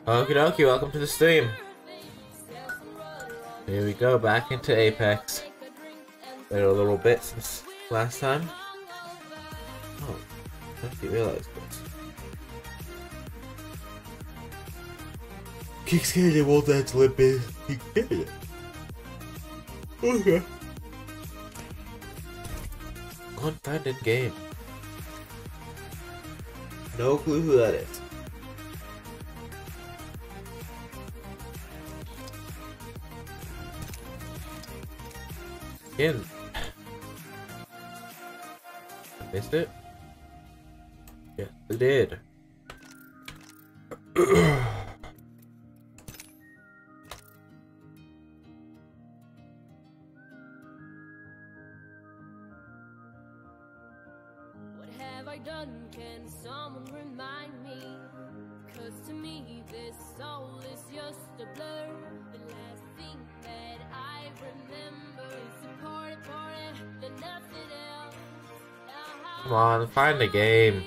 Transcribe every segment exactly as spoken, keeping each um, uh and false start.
Okie dokie, welcome to the stream. Here we go, back into Apex. Wait a little bit since last time. Oh, I didn't realize this. Keep scared they won't let slip in. Keep scared. Okay. Unfounded game. No clue who that is. Again. I missed it? Yes, I did. What have I done? Can someone remind me? Cause to me this soul is just a blur. The last thing that I remember is a party party, then nothing else. Come on, find the game.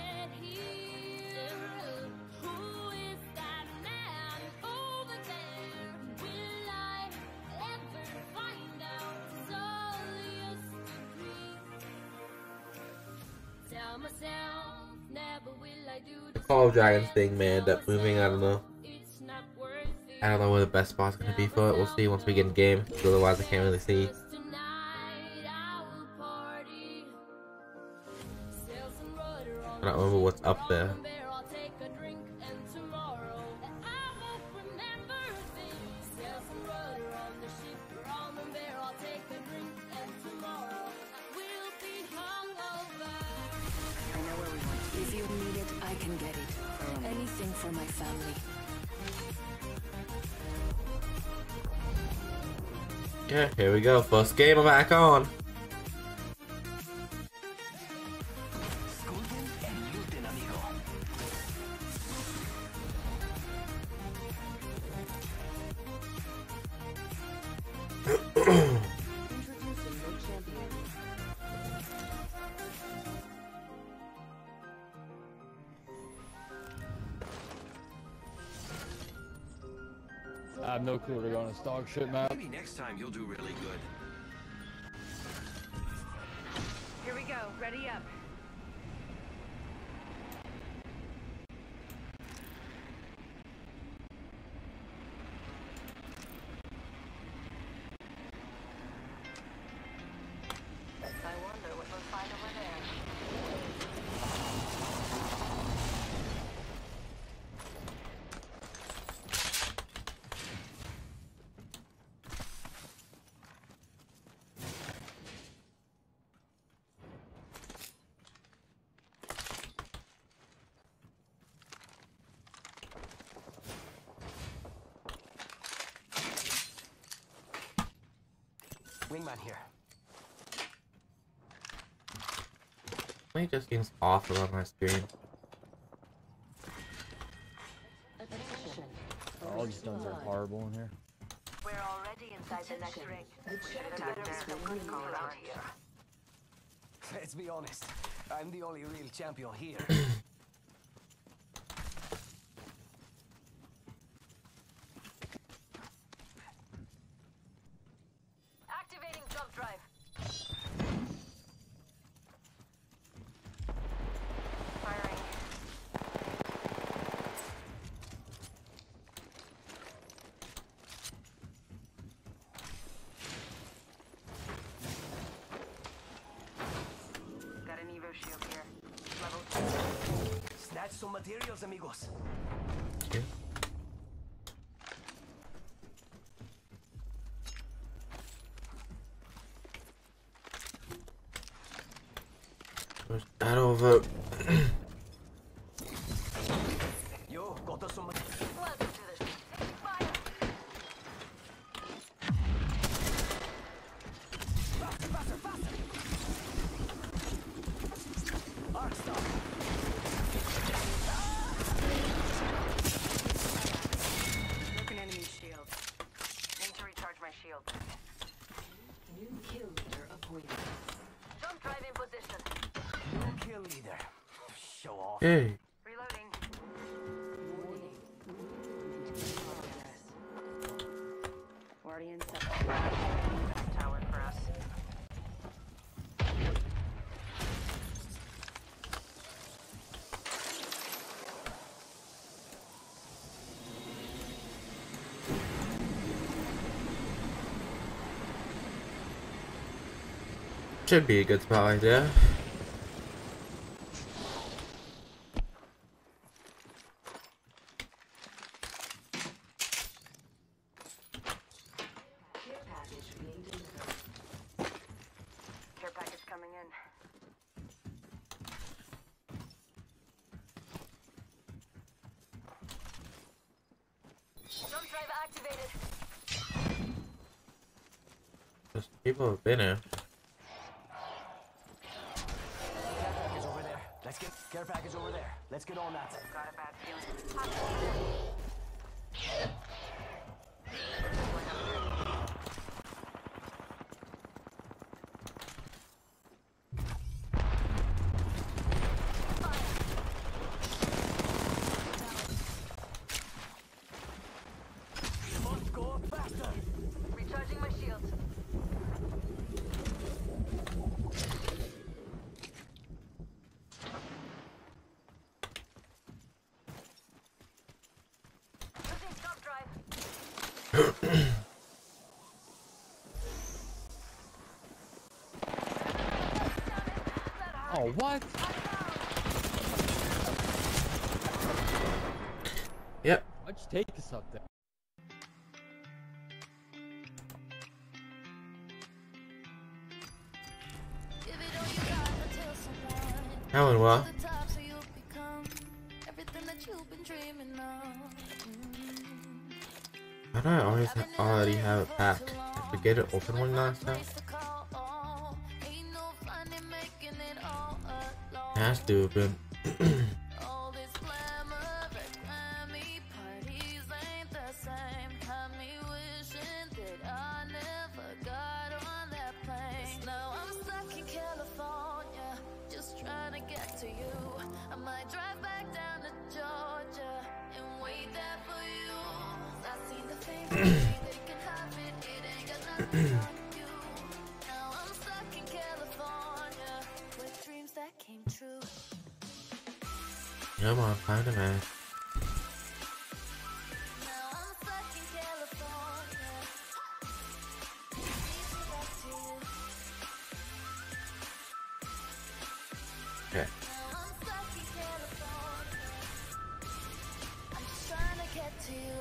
The Call of Dragons thing may end up moving, I don't know. I don't know where the best spot's gonna be for it. We'll see once we get in game. Otherwise I can't really see. I don't remember what's up there. If you need it, I can get it. Anything for my family. Yeah, here we go. First game, I'm back on. I have no clue where to go on this dog shit map. Maybe next time you'll do really good. Here we go. Ready up. I wonder what we'll find over there. Wingman here. It just seems awful on my screen. All these guns are horrible in here. We're already inside the next ring. Let's be honest. I'm the only real champion here. Activating jump drive. Firing. Got an Evo shield here. Level two. Snatch some materials, amigos. Yeah. Push that over. Yo, got us some materials. Welcome to the taking fire. Faster, faster, faster! Arc stop! Broken enemy shield. Need to recharge my shield. New kill leader appointed. Jump drive in position. No kill leader. Show off. Hey. Reloading. Warning. should be a good spot right there. Care package coming in. Jump drive activated. Just people have been here. Care package over there. Let's get care package over there. Let's get on that. Got a bad feeling. Must go faster. Recharging my shields. Losing stop drive. Oh, what? Yep. Why'd you take us up there? Give it all you got until someone That went well. to the top so you'll become everything that you've been dreaming of. Mm. Why do I always ha already have it packed? I forget to open one last time. Place to call home. Ain't no fun in making it all alone. Has to have been. All this glamour, but grimy parties ain't the same. Had me wishing that I never got on that plane. Now I'm stuck in California, just trying to get to you. I might drive back down to Georgia and wait there for you. I seen the fame, they can have it, it ain't got nothing on you. Now I'm stuck in California with dreams that came true. Come on, find a man. Now I'm stuck in California. Need to back to you. Okay. Now I'm stuck in California. I'm just trying to get to you.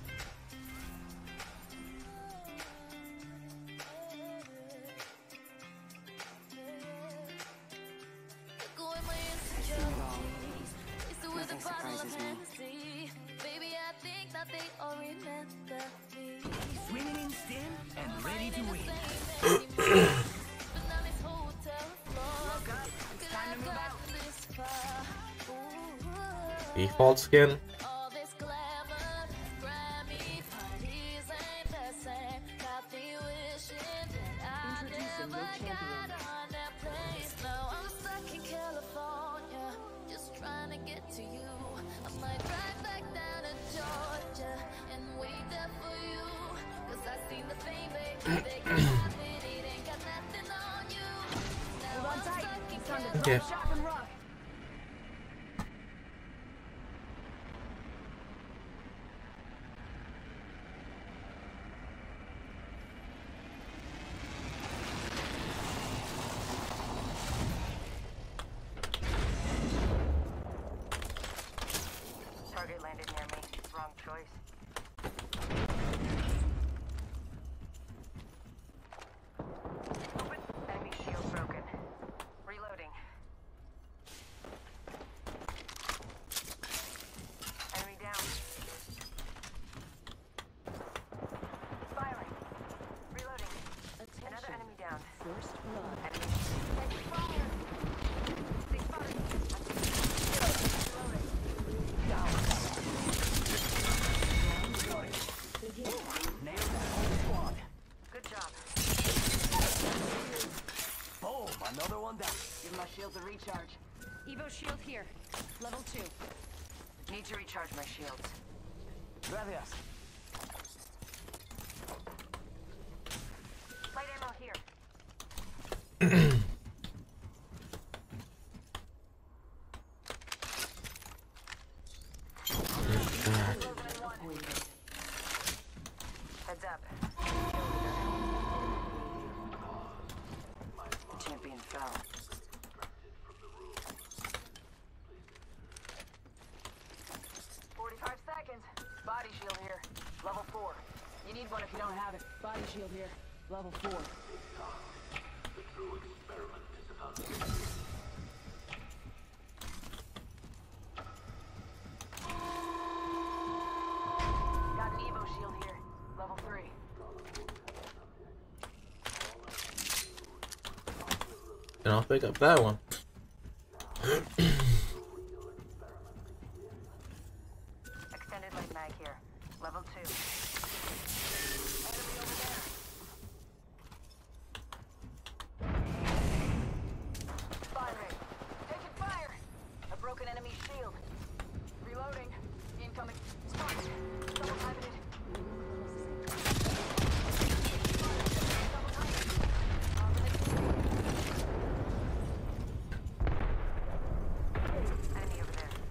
Look away my insecurities. It's the with a bottle of Hennessy. Baby, I think that they all remember me. Swimming in steam and ready to win. But now this hotel floor. Could I have gotten this far? Ooh. Default skin. All this glamour, Grammy parties ain't the same. Got me wishing that I never got on that place. Now I'm stuck in California, just trying to get to you. I might drive back down to Georgia and wait there for you. Cause I seen the fame, baby, they can have it, it ain't got nothing on you. Now I'm stuck in California. Okay. Shot and rock. Target landed near me. Wrong choice. Open. Enemy shield broken. Reloading. Enemy down. Firing. Reloading. Another enemy down. First blood. Enemy. Enemy from here. They spotted me. Reloading. Nailed that whole squad. Good job. Boom, another one down. Give my shields a recharge. Evo shield here. Level two. Need to recharge my shields. Gracias. Light ammo here. Heads up. Champion Level four. You need one if you don't have it. Body shield here. Level four. Got an Evo shield here. Level three. And I'll pick up that one. Extended light mag here. Level two. Enemy over there. Firing. Taking fire. A broken enemy shield. Reloading. Incoming. Spot. Double timing it. Double timing. Enemy over there.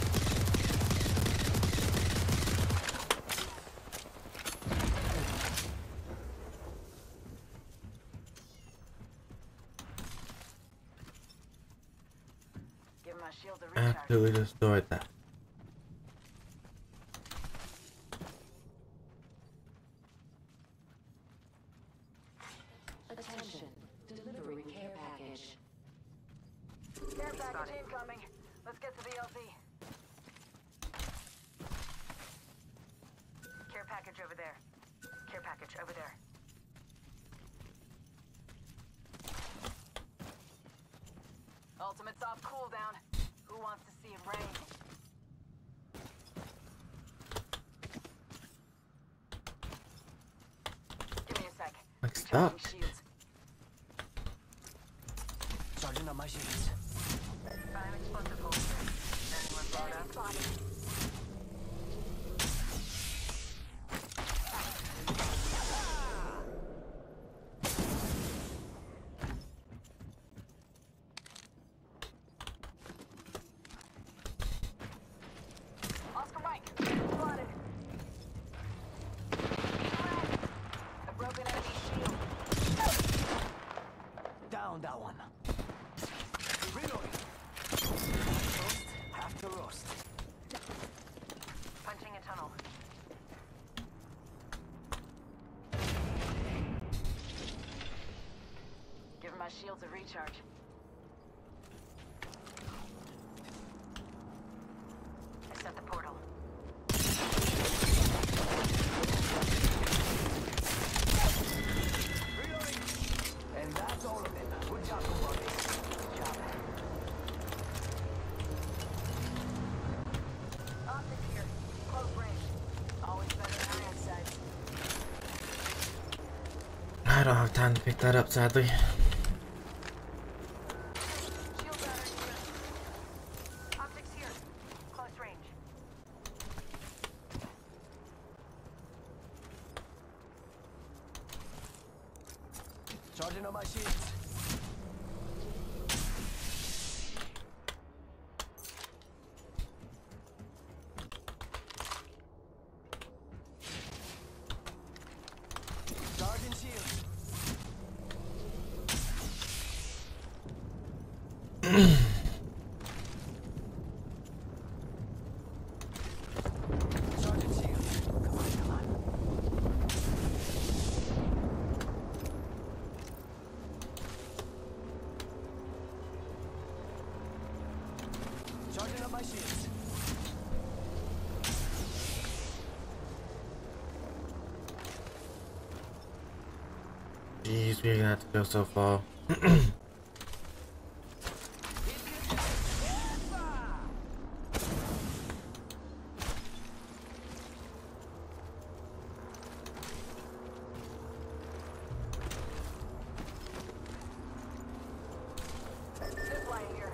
Give my shield a recharge. Absolutely destroyed that. Attention, delivering care package. Care package incoming. Let's get to the L Z. Care package over there. Care package over there. Ultimate's off cooldown. Who wants to see it rain? Give me a sec. Like Recharging stuck. shields. Sergeant on my shields. Prime explosive holster. Anyone brought up? Spotted. Oscar Mike. Spotted. A broken enemy shield. Down that one. Reloading. Roast, have to roast. Punching a tunnel. Give my shields a recharge. I set the portal. Reloading. And that's all of them. Good job, compadre. Good job. Optics here. Close range. Always better than eye sight. I don't have time to pick that up, sadly. Shield battery here. Optics here. Close range. Sergeant on my shields. Sergeant shields. Sergeant shields. Come on, come on. Sergeant on my shields. Jeez, we're gonna have to go so far. Zip line here.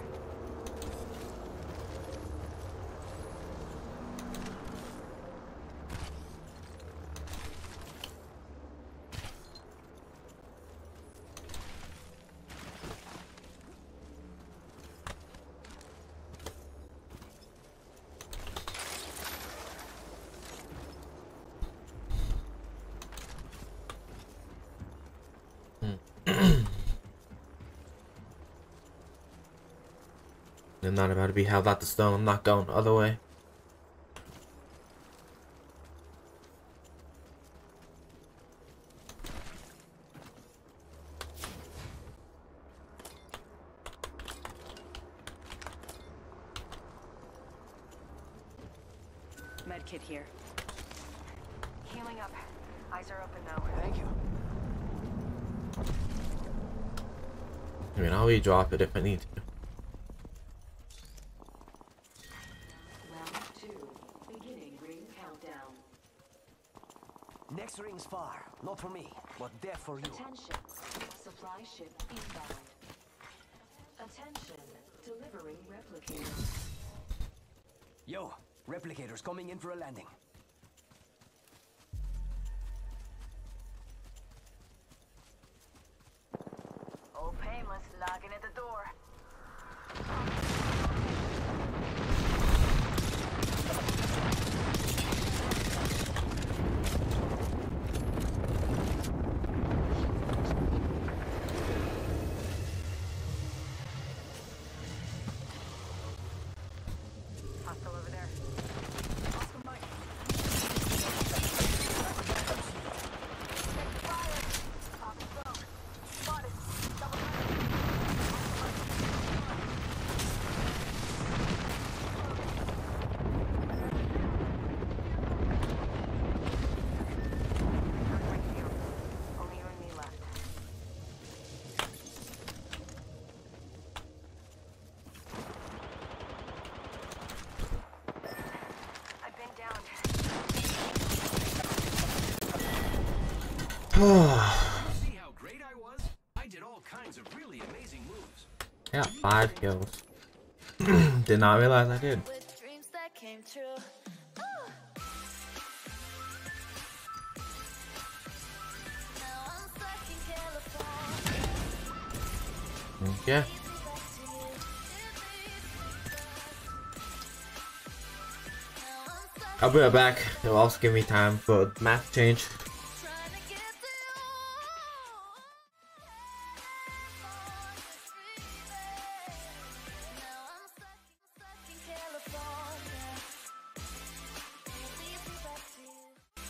I'm not about to be held out the stone. I'm not going the other way. kit here. Healing up. Eyes are open though. Thank you. I mean, I'll re-drop it if I need to. Round two. Beginning ring countdown. Next ring's far. Not for me, but there for you. Attention. Supply ship inbound. Attention. Delivering replicators. Yo, replicators coming in for a landing. Oh, painless, locking at the door. Hostile over there. Oscar Mike. Fire. Popping smoke. Spotted. Double only you and me left. I've been down. See how great I was? I did all kinds of really amazing moves. I got five kills. Did not realize I did. With dreams that came true. Ooh. Now I'm stuck in California. Yeah. Easy back to you. Now I'm stuck I'll be right back. It'll also give me time for math change. trying to get to you. Now I'm stuck, stuck in California. Easy back to you.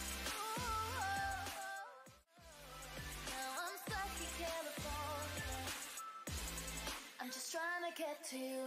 Now I'm stuck in California. I'm just trying to get to you.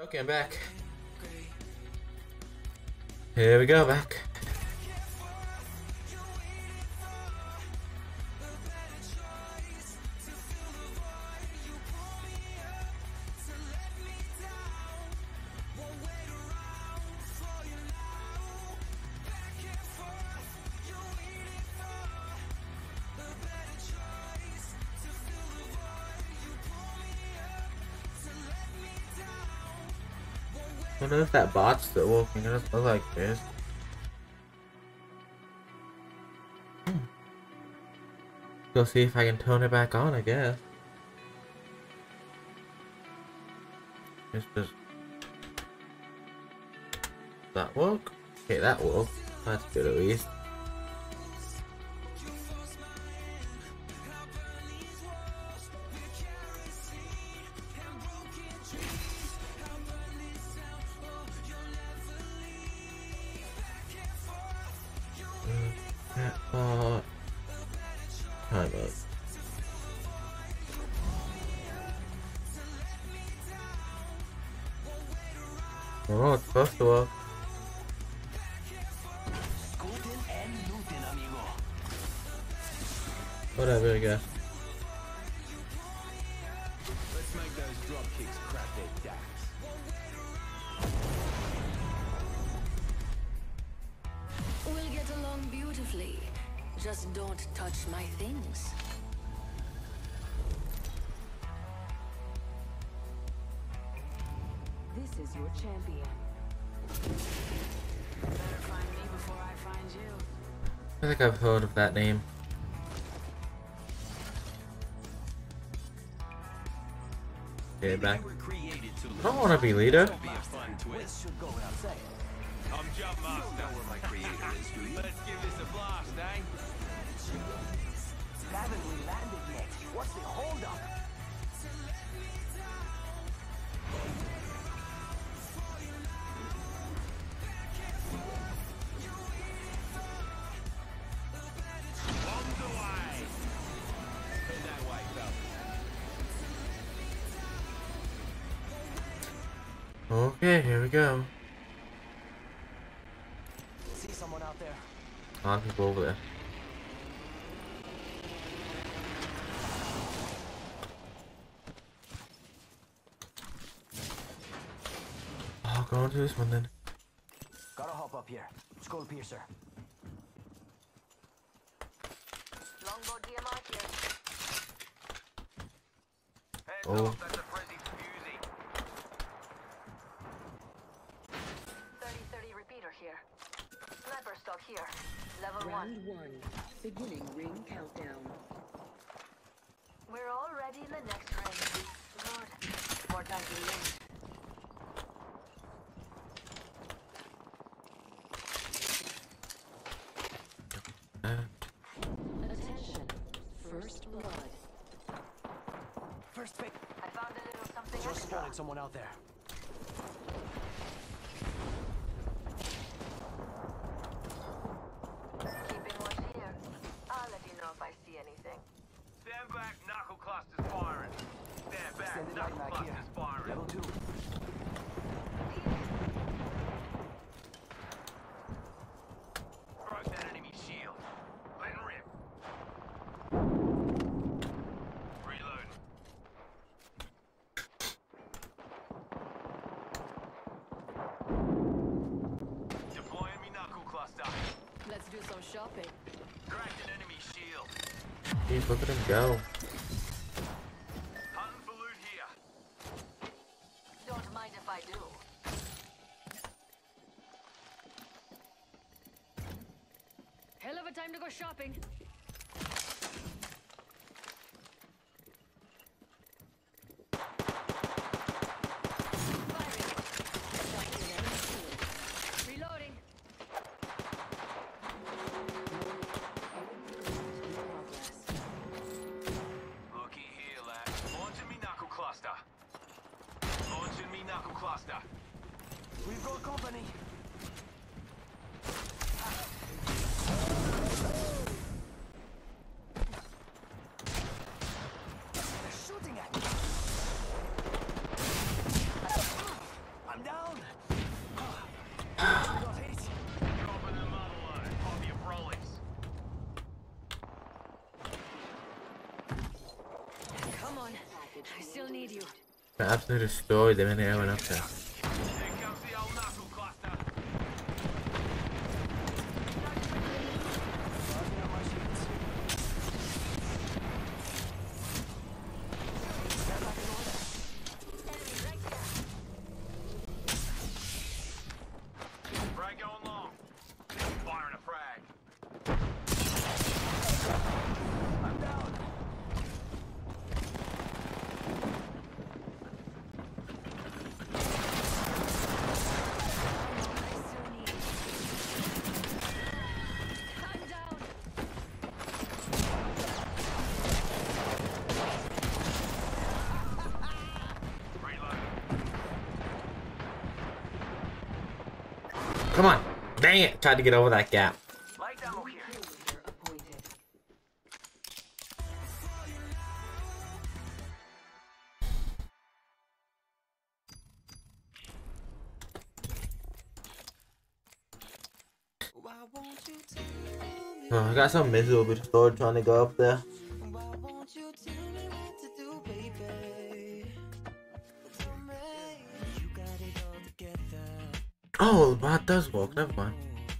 Okay, I'm back. Here we go, back. I wonder if that bot's still working. It doesn't look like this. Hmm. Go see if I can turn it back on, I guess. It's just... Does that work? Okay, that works. That's good at least. Uh, time up. Oh, it's supposed to work. Whatever, I guess. Let's make those drop kicks crack their backs. We'll get along beautifully. Just don't touch my things. This is your champion. Better find me before I find you. I think I've heard of that name. Okay, back. I don't want to be leader. Twist should go without saying. I'm Jump Master. Where my creator is, do you? Let's give this a blast, eh? Haven't we landed yet? What's the holdup? Bombs away! Head that way, fellas. Okay, here we go. See someone out there? A lot of people over there. I'll go into this one then. Gotta hop up here. Skull piercer. Longbow D M R here. Heads Oh. off, that's a frenzy fusey. thirty thirty repeater here. Sniper stock here. Level one. Round one. Beginning ring countdown. We're already in the next ring. Good. More time to win. Attention. First blood. First pick. I found a little something Just extra. spotted someone out there. Keeping watch here. I'll let you know if I see anything. Stand back, knuckle clusters firing. Stand back, Extended knuckle light mag here. clusters firing. Level two. Broke that enemy shield. Let it rip. Reload. Deploying me knuckle cluster. Let's do some shopping. Cracked an enemy shield. Jeez, look at him go. Hunting for loot here. Don't mind if I do. Hell of a time to go shopping. Reloading. Looky here, lad. Launching me knuckle cluster. Launching me knuckle cluster. We've got company. They're shooting at me. I still need you. I absolutely destroyed them in the air went up there. Here comes the old knuckle cluster. Charging up my shields. Step back in order. Frag going long. Firing a frag. I'm down. I still need you. I'm down. Reload. Come on! Dang it! Tried to get over that gap. Light ammo here. Kill leader appointed. Oh, I got so miserable before trying to go up there. Oh, that does work. Never mind.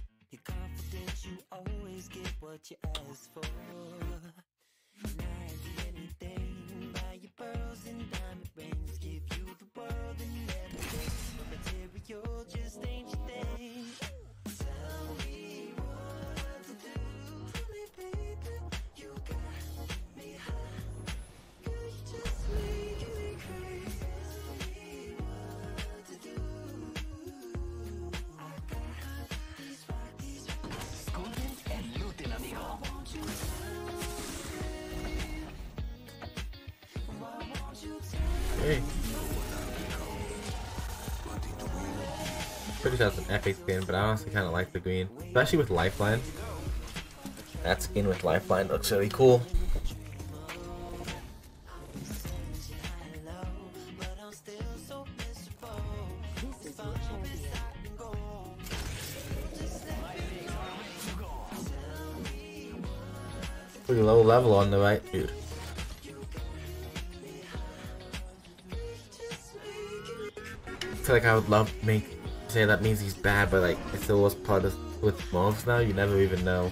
Esconden and looten, amigo. Hey. Pretty sure it's an epic skin, but I honestly kind of like the green, especially with Lifeline. That skin with Lifeline looks really cool. This is your champion. Pretty low level on the right, dude. I feel like I would love to make say that means he's bad, but like it's the worst part of with mobs now. You never even know.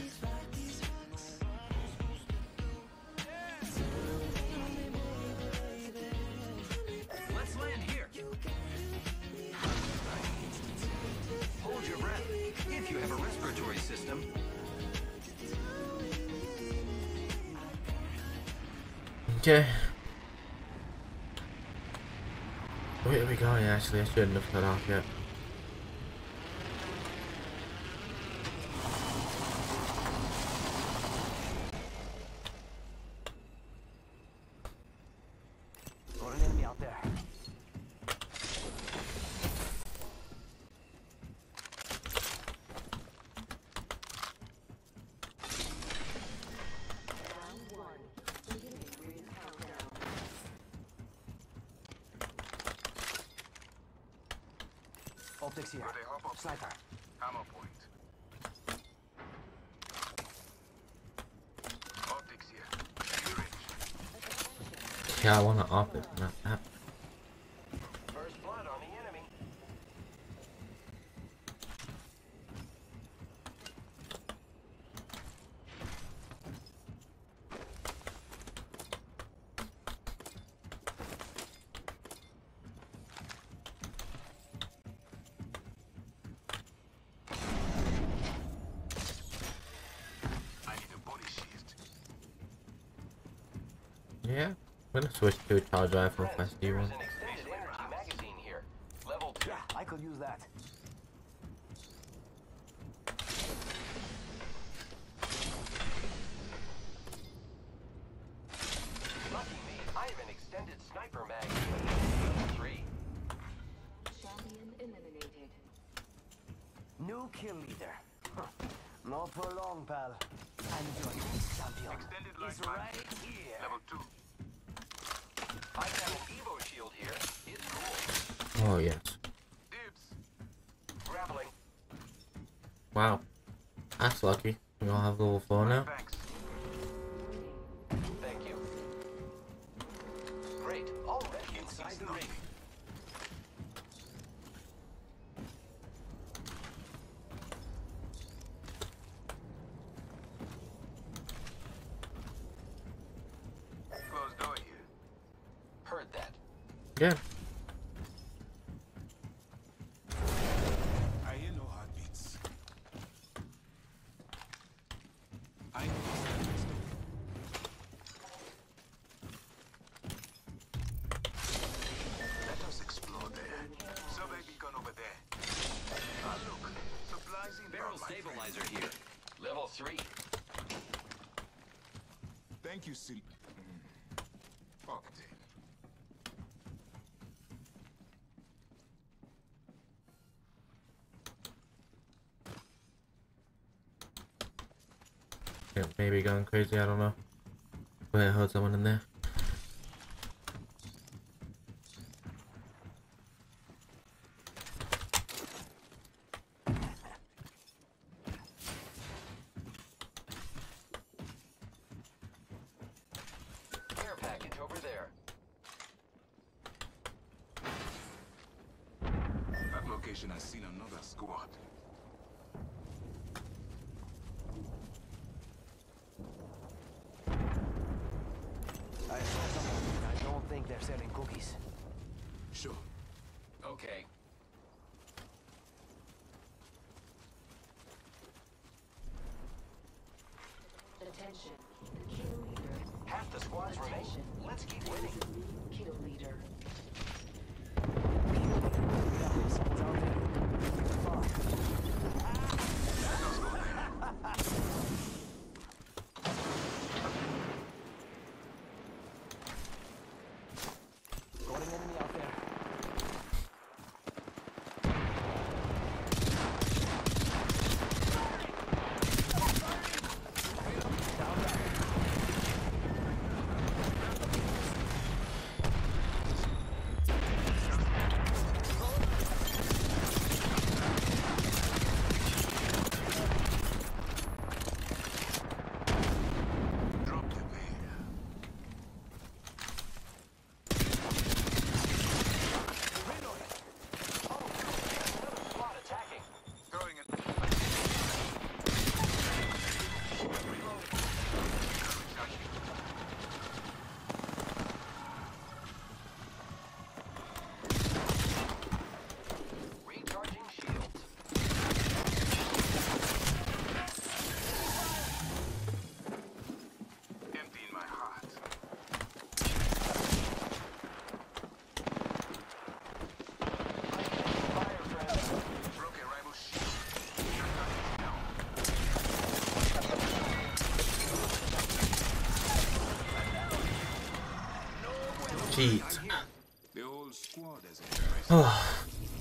Let's land here. Hold your breath. If you have a respiratory system. Okay. Where are we going? Actually, I shouldn't have cut off yet. Got an enemy out there. Round one. Beginning ring countdown. Optics here. Where they hop up. Sniper. Ammo point. Optics here. Shoot it. Yeah, I want to opt it, not that. First blood on the enemy. I need a body shield. Yeah, I'm gonna switch to a charge rifle if I see There's one. an extended energy magazine here. Level two. Yeah, I could use that. Lucky me, I have an extended sniper magazine. Three. Champion eliminated. New kill leader. Huh. Not for long, pal. I'm your next champion. Extended light It's mag. right here. Level two. I got an Evo shield here. It's cool. Oh yes. Dibs. Grappling. Wow, that's lucky. We all have level four now. Thanks. Thank you. Great. right. Already inside the ring. Closed door here. Heard that. Yeah. I hear no heartbeats. I know this is Let us explore there. Survey beacon over there. Ah, look. Supplies in Barrel stabilizer here. Level three. Thank you, Sil. Fuck it. Yeah, maybe going crazy, I don't know. But I heard someone in there. Care package over there. That location has seen another squad. I saw someone. I don't think they're selling cookies. Sure. Okay. Attention. The kill leader. Half the squads remain. Let's keep winning. Kill leader. We got this. Someone's out there. Far. Got an enemy out there. Down there. Drop the veil. Squad attacking. Throwing it. Recharging shields. Emptying my heart. Fire friend. Broke a rival shield. Your gun is down. Jeez. The whole squad has impressed. Oh.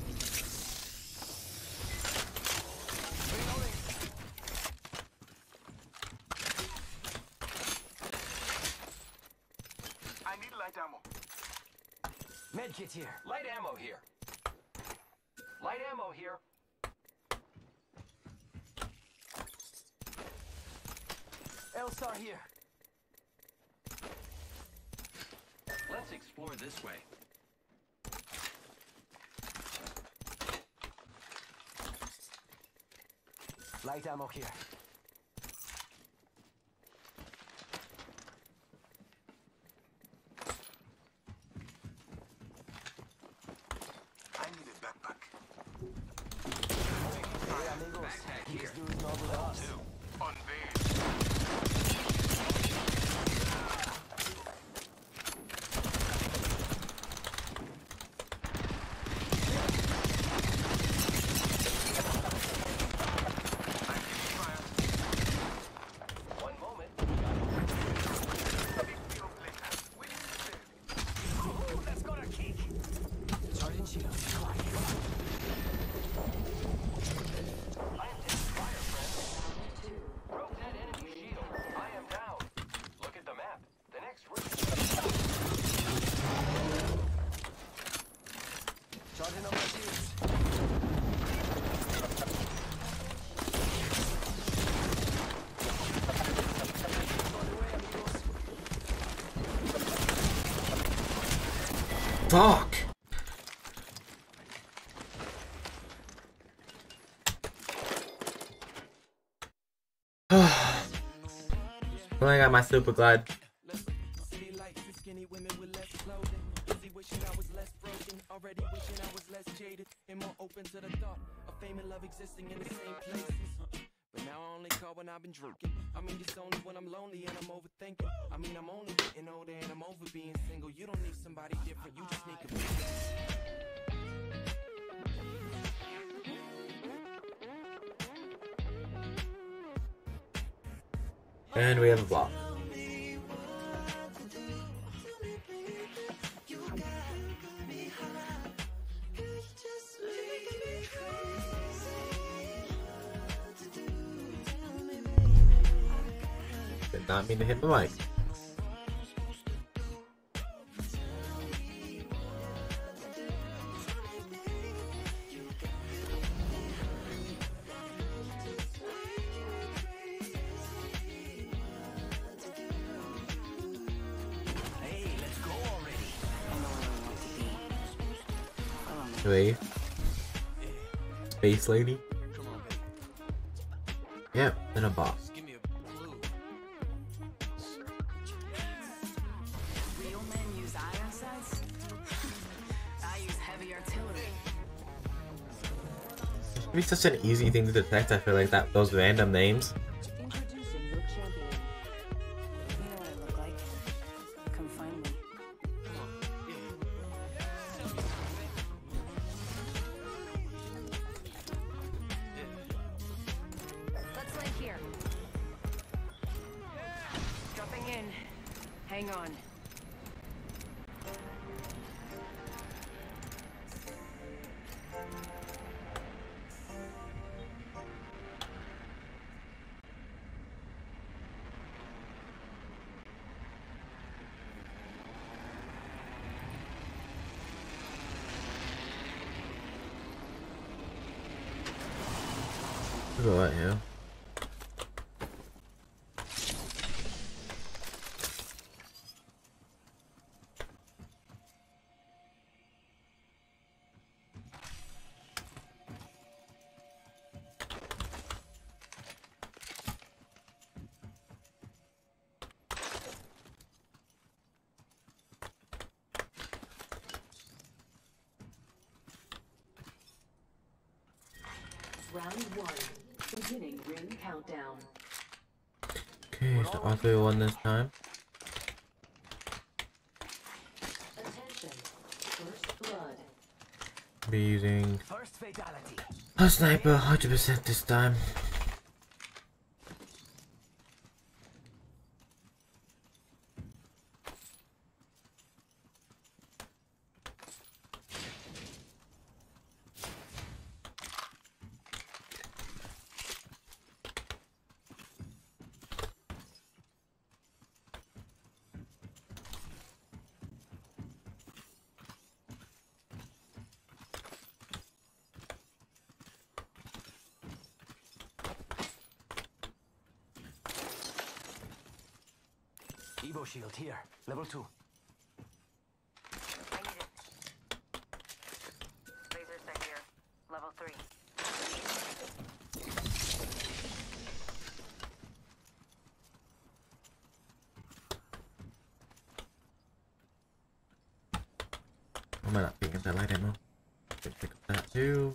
I need light ammo. Medkit here. Light ammo here. Light ammo here. L-Star here. Let's explore this way. Light ammo here. I need a backpack. Hey, amigos. This dude's not with us. Unveil. One moment. Big deal later. We need to save. Ooh, that's got a kick. Charging shield. Planted. Fire friend. Rotate Fuck! Well, I got my super glide. Already wishing I was less jaded and more open to the thought of fame and love existing in the same places. But now I only call when I've been drinking. I mean, it's only when I'm lonely and I'm overthinking. I mean, I'm only getting older and I'm over being single. You don't need somebody different, you just need to be. And we have a block. Did not mean to hit the mic. Wait. Space lady? Yep, and a boss. Real men use iron sights? I use heavy artillery. It would be such an easy thing to detect, I feel like, that those random names. Introducing your champion. You know what I look like. Come find me. Let's land here. Dropping in. Hang on. Look at that here. Round one. Beginning ring countdown. Okay, so Arthur won this time. Attention. First blood. Be using First fatality. a sniper one hundred percent this time. Evo shield here. Level two. I need it. Laser sight here. Level three. I might not pick up that light ammo. Should pick up that too.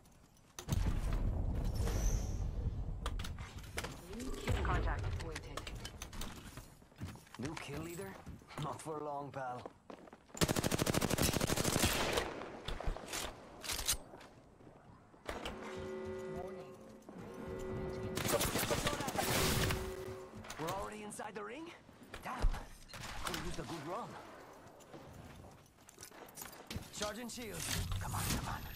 Contact. New kill leader? Not for long, pal. We're already inside the ring? Damn. Could have used a good run. Charging shields. Come on, come on.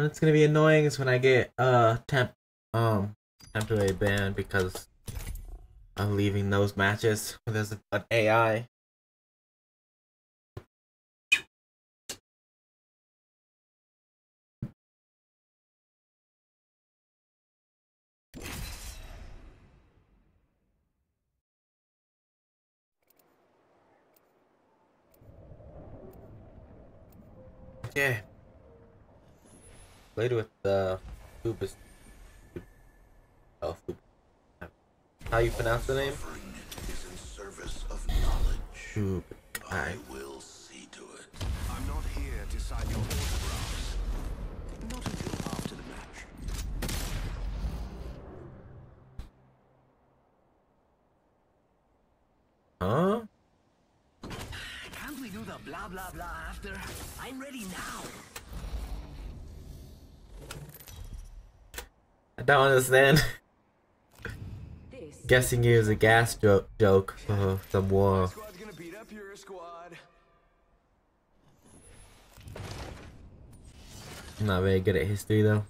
And it's gonna be annoying is when I get uh temp um temporary ban because of leaving those matches when there's an A I. Yeah. Played with the uh, Fubus. Oh, Fubus. How you pronounce the name? Is in service of knowledge. Fubus. I will see to it. I'm not here to sign your autographs. Not until after the match. Huh? Can't we do the blah blah blah after? I'm ready now. I don't understand. Guessing you is a gas jo joke for some war. Squad's gonna beat up your squad. I'm not very good at history though.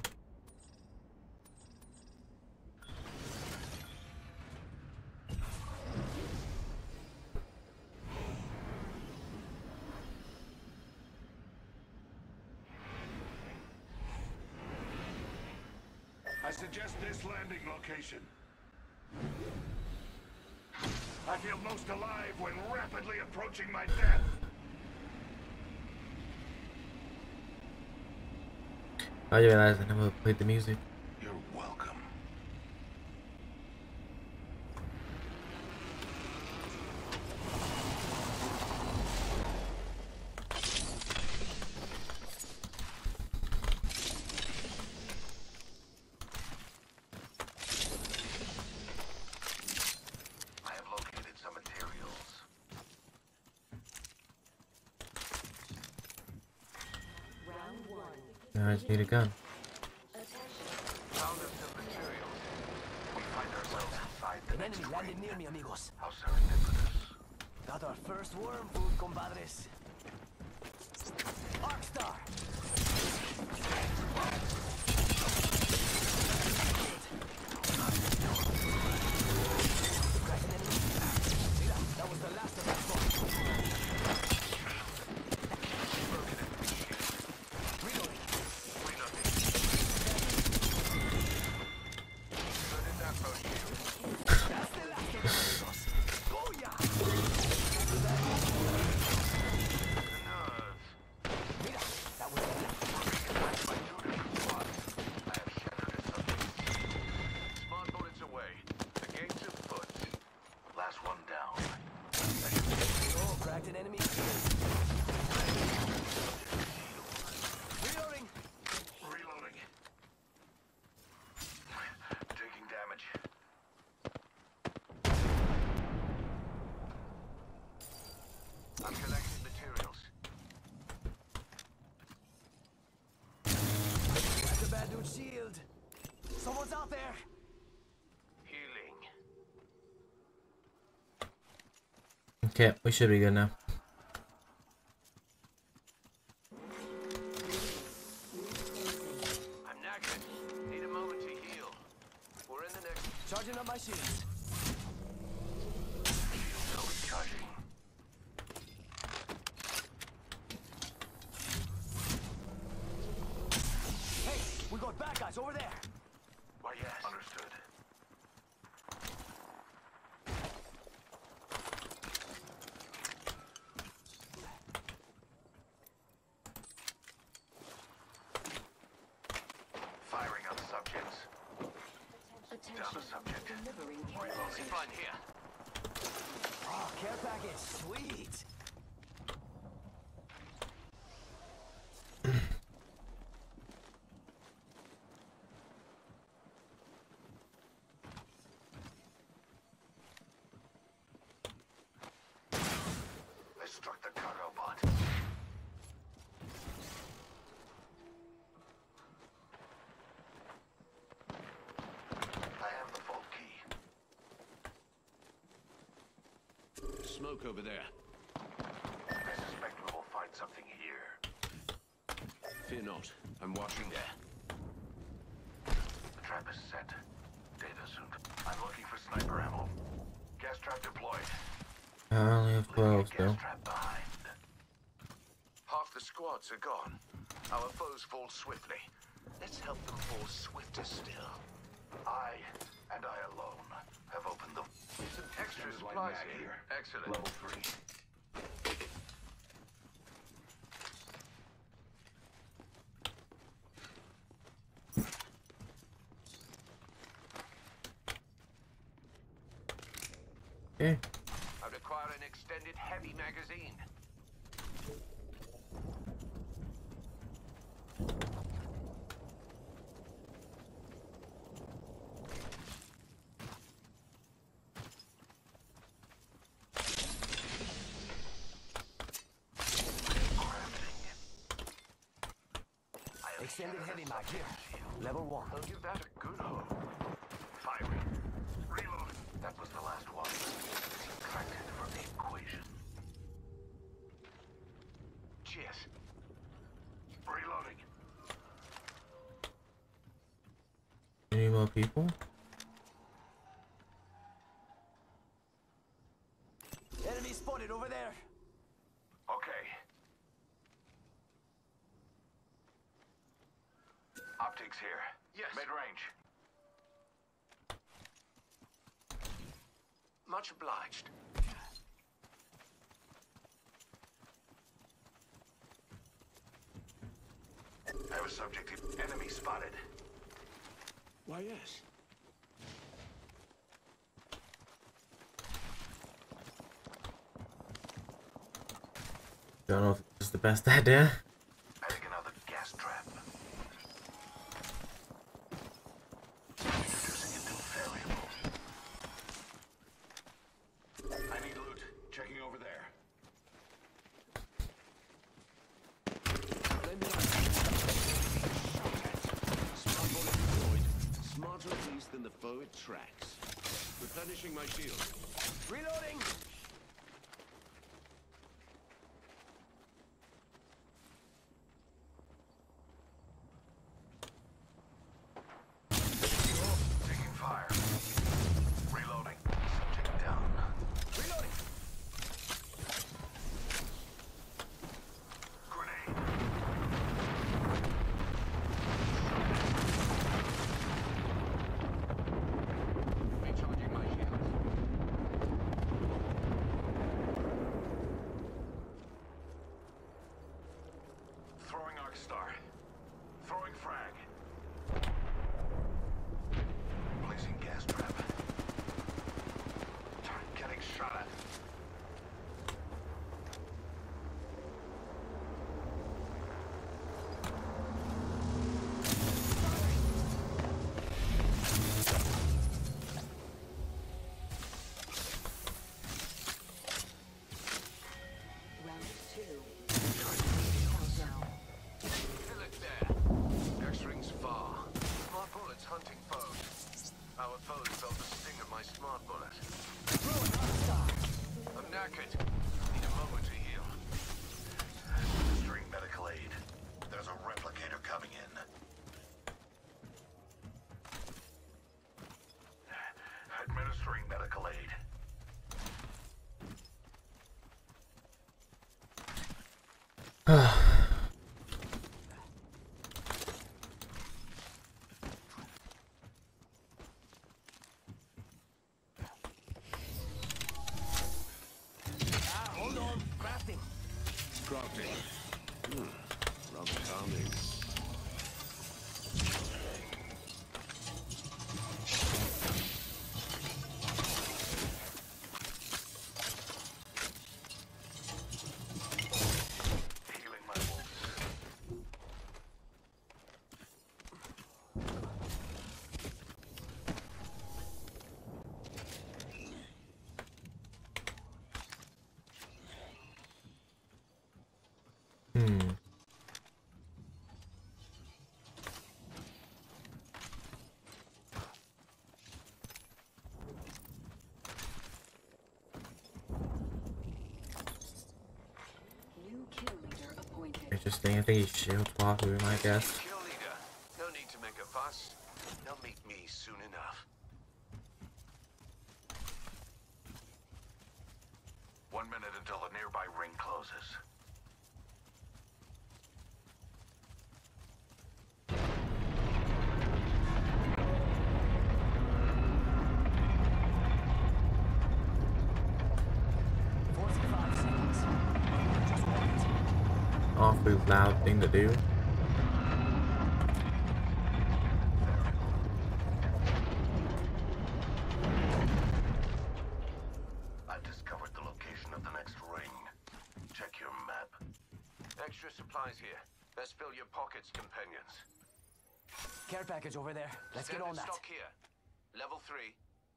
I suggest this landing location. I feel most alive when rapidly approaching my death. I realized I never played the music. You're welcome. I have located some materials. Round one. Now I just need a gun. Found us some materials. We find ourselves inside the An next enemy landed ring. near me, amigos. How serendipitous. Got our first worm food, compadres. Arcstar! That was the last of that squad. Reloading. That's the last of them, amigos. Booyah! Mira, that was the last. Smart bullets away. The gates are put. Last one down. Oh, cracked an enemy. Reloading. Reloading. Taking damage. I'm collecting materials. That's a bad dude shield. Someone's out there. Healing. Okay, we should be good now. I'm knackered. Need a moment to heal. We're in the next. Charging up my shields. Shield code charging. Hey, we got bad guys over there. Why, yes. Understood. Firing on subjects. Down the subject. Delivering care Reloading. Fine here. Oh, care package, sweet. I struck the cargo bot. I have the vault key. Smoke over there. I suspect we will find something here. Fear not. I'm watching there. The trap is set. Data soon. I'm looking for sniper ammo. Gas trap deployed. I only have twelve Gas still. trap behind. Half the squads are gone. Our foes fall swiftly. Let's help them fall swifter still. I, and I alone, have opened the... Some extra supplies here. Excellent. Level three. Okay. I require an extended heavy magazine. Extended heavy mag here. Level one. I'll give that a good hole. Firing. Reload. That was the last one. Subtracted from the equation. Cheers. Reloading. Any more people? Enemy spotted over there. Okay. Optics here. Yes. Mid-range. Much obliged. I have a subject. Enemy spotted. Why, yes. Don't know if it's the best idea. Adding another gas trap. Introducing a new variable. I need loot. Checking over there. Smart bullet deployed. Smarter at least than the foe it tracks. Replenishing my shield. Reloading. Taking fire. Reloading. Subject down. Reloading. Grenade. Recharging my shields. Throwing arc star. Throwing frag. Placing gas trap. Getting shot at. Round two. Countdown. Fill it there. X-rings far. Smart bullets hunting foes. Our foes felt the sting of my smart bullet. I'm knackered. Need a moment to heal. Administering medical aid. There's a replicator coming in. Administering medical aid. Ah, hold on. Crafting. Crafting. Hmm. Rather calming. Healing my wounds. Hmm. interesting. I think he shields walkthrough, my guess. Kill leader. No need to make a fuss. They'll meet me soon enough. One minute until the nearby ring closes. forty-five seconds. Just wait. Awfully loud thing to do. I've discovered the location of the next ring. Check your map. Extra supplies here. Let's fill your pockets, companions. Care package over there. Let's get on Standard that. stock here. Level three.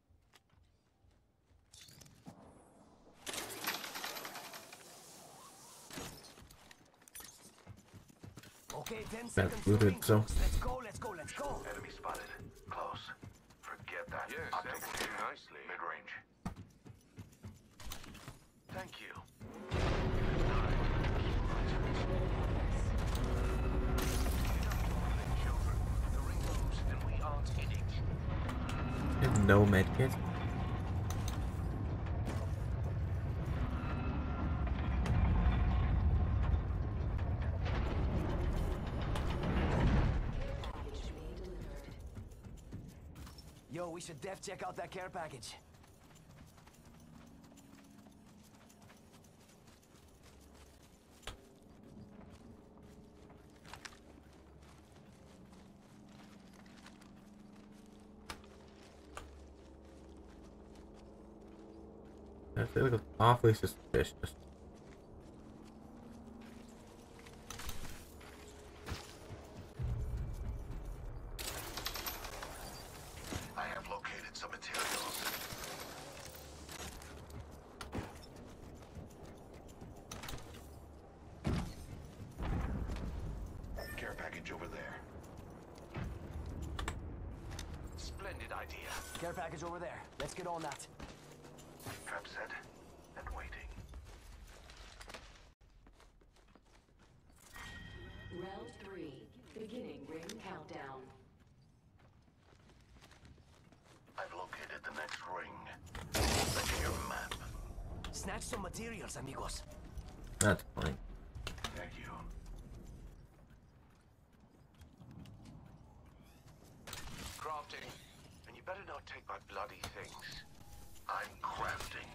Okay, ten That's seconds. to looted, ring so- close. Let's go, let's go, let's go. Enemy spotted. Close. Forget that. Yes, I'll take executed it. nicely. Mid-range. Thank you. Children, the ring moves and we aren't in it. There's no medkit. Package to be delivered. Yo, we should def check out that care package. That looks awfully suspicious. I have located some materials. Care package over there. Splendid idea. Care package over there. Let's get on that. Trap set and waiting. Round three. Beginning ring countdown. I've located the next ring. Check your map. Snatch some materials, amigos. That's fine. Thank you. Crafting. And you better not take my bloody things. I'm crafting.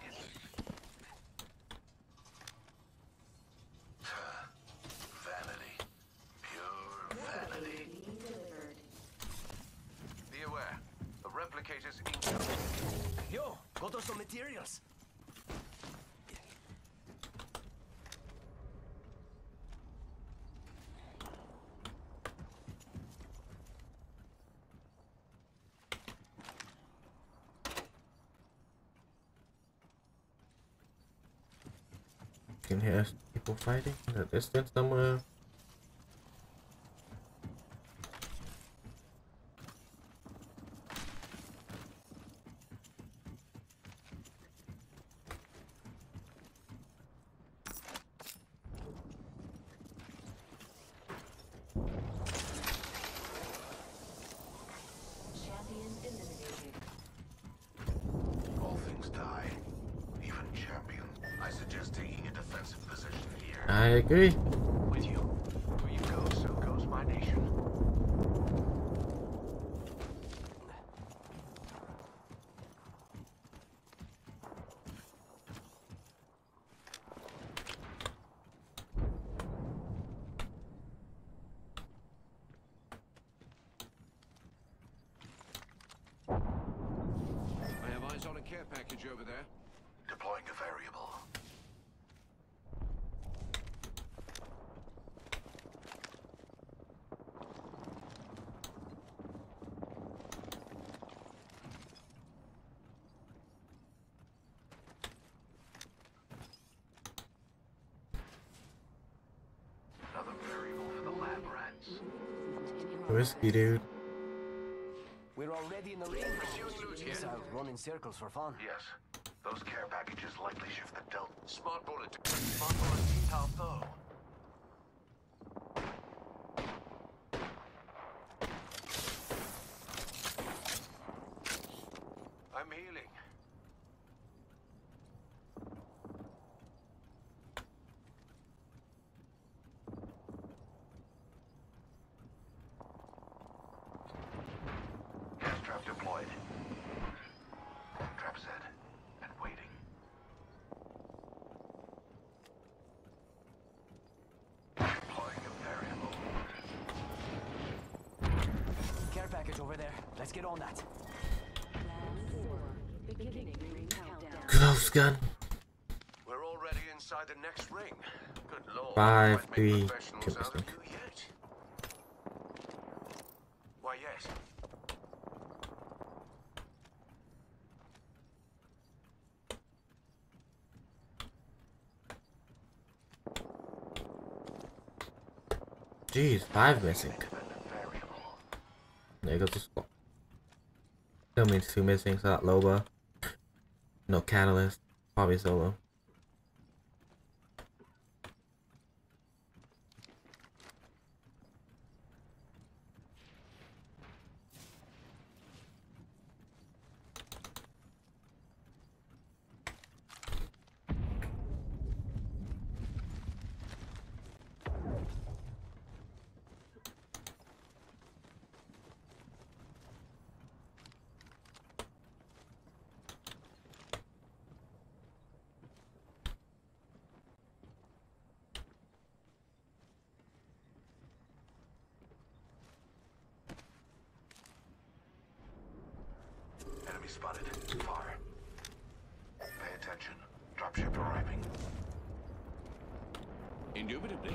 Vanity. Pure vanity. Being delivered. Be aware. The replicators incoming. Yo, got us some materials. You can hear people fighting in the distance somewhere. Champion eliminated. All things die. Even champions. I suggest taking a defensive position here. I agree. With you. Where you go, so goes my nation. I have eyes on a care package over there. Deploying a variable. Another variable for the lab rats. Risky, dude. We're already in the ring. loot here. These are running circles for fun. Yes. Those care packages likely shift the delta. Smart bullet. Smart bullet teeth out though. I'm healing. Gas trap deployed. Trap set and waiting. Deploying a variable. Care package over there. Let's get on that. Round four. Beginning ring countdown. Gloves gun. We're already inside the next ring. Good lord. Five, Might make three, professionals two, out of you yet. Why, yes. Jeez, five missing. There goes the squad. Still means two missing, so that Loba. No catalyst. Probably solo. Enemy spotted. Far. Pay attention. Dropship arriving. Indubitably.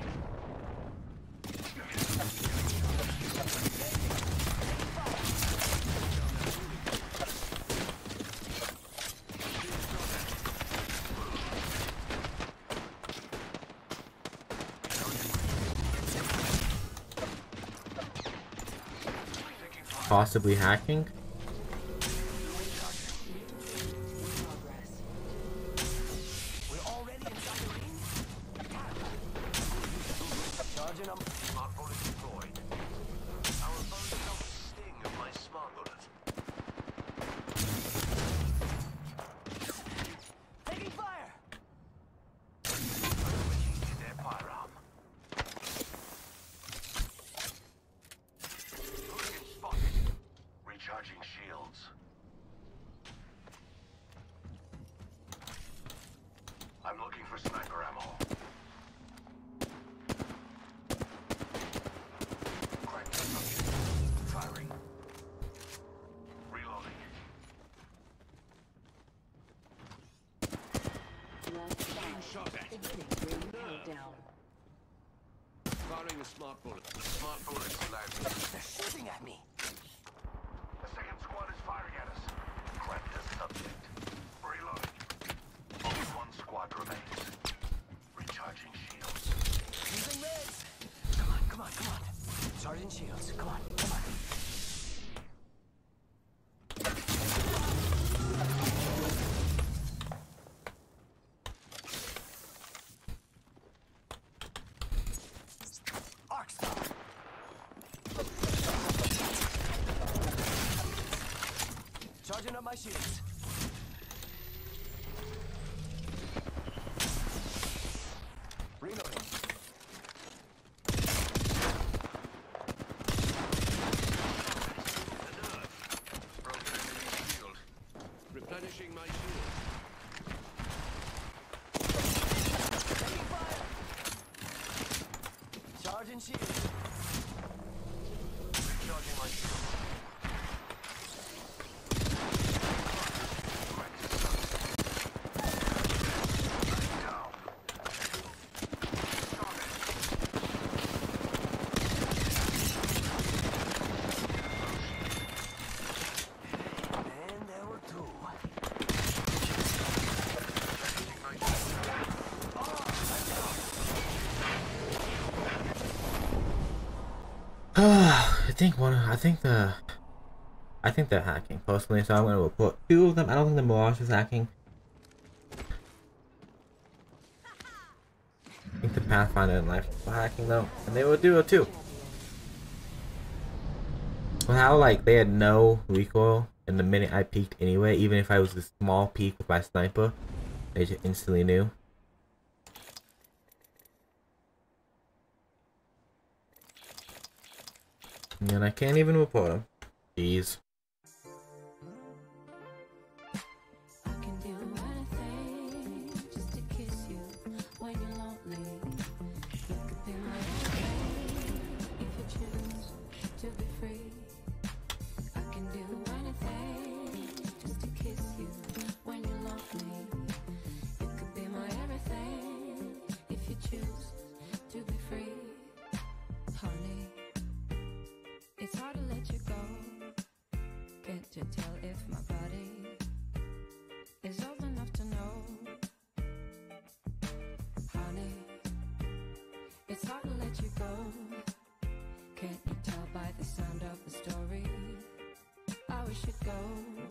Possibly hacking. Recharging shields. I'm looking for sniper ammo. Crack destruction. Firing. Reloading. Shot at. Beginning ring countdown. Firing a smart bullet. Smart bullets landing. They're shooting at me. The second squad is firing at us. Crack the subject. Reloading. Only one squad remains. Recharging shields. Using meds. Come on, come on, come on. Sergeant Shields, come on, come on. Arc star. Charging up my shields. Reloading. Broken enemy shield. Replenishing my shield. Taking fire. Charging shields. Recharging my shield. And there were two. I think one. I think the. I think they're hacking personally, so I'm going to report two of them. I don't think the Mirage is hacking. I think the Pathfinder and Life were hacking though, and they were duo too. Well, how like they had no recoil And the minute I peeked anyway, even if I was a small peek with my sniper, they just instantly knew. And I can't even report them. Jeez. It's hard to let you go. Can't you tell if my body is old enough to know? Honey, it's hard to let you go. Can't you tell by the sound of the story how we should go?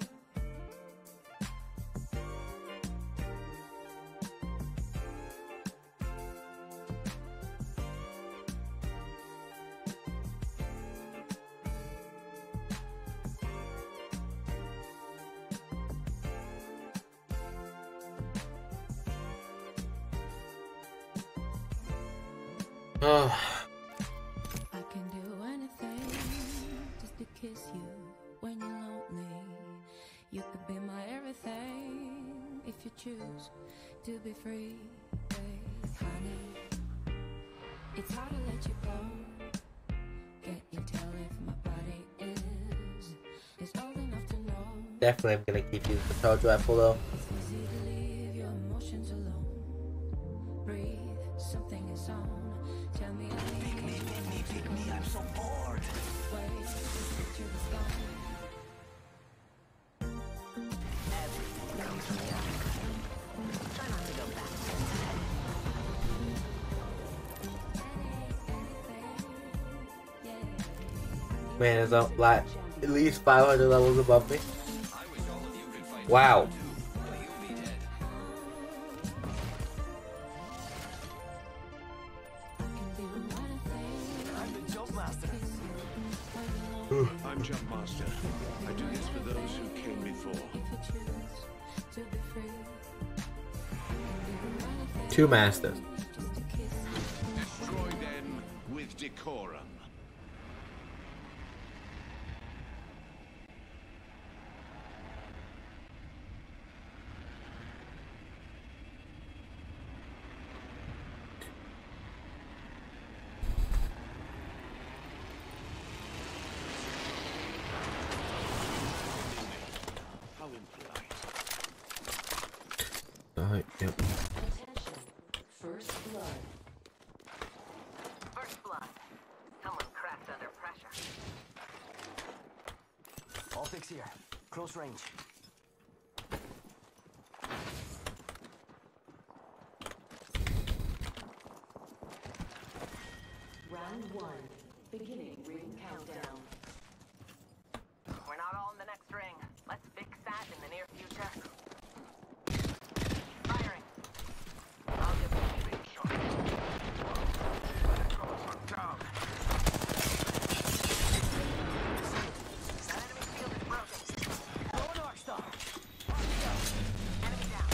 Oh. I can do anything just to kiss you when you're lonely. You could be my everything if you choose to be free, babe. Honey, it's hard to let you go. Can't you tell if my body is is old enough to know? Definitely I'm gonna keep using the charge rifle though. It's easy to leave your emotions alone. Breathe, something is on. Tell me I Pick me, pick me, pick me, I'm so bored. Wait, this picture is gone. Everything comes from the other. Try not to go back. Man, it's up like at least five hundred levels above me. Wow. I'm Jump Master. I do this for those who came before. Two masters. Destroy them with decorum. Alright, yep. Attention. First blood. First blood. Someone cracked under pressure. Optics here. Close range. Round one. Beginning ring countdown. We're not all in the next ring. Let's fix that in the near future. Firing. I'll give them a big shot. Down. That enemy field is broken. Go North Star. Enemy down.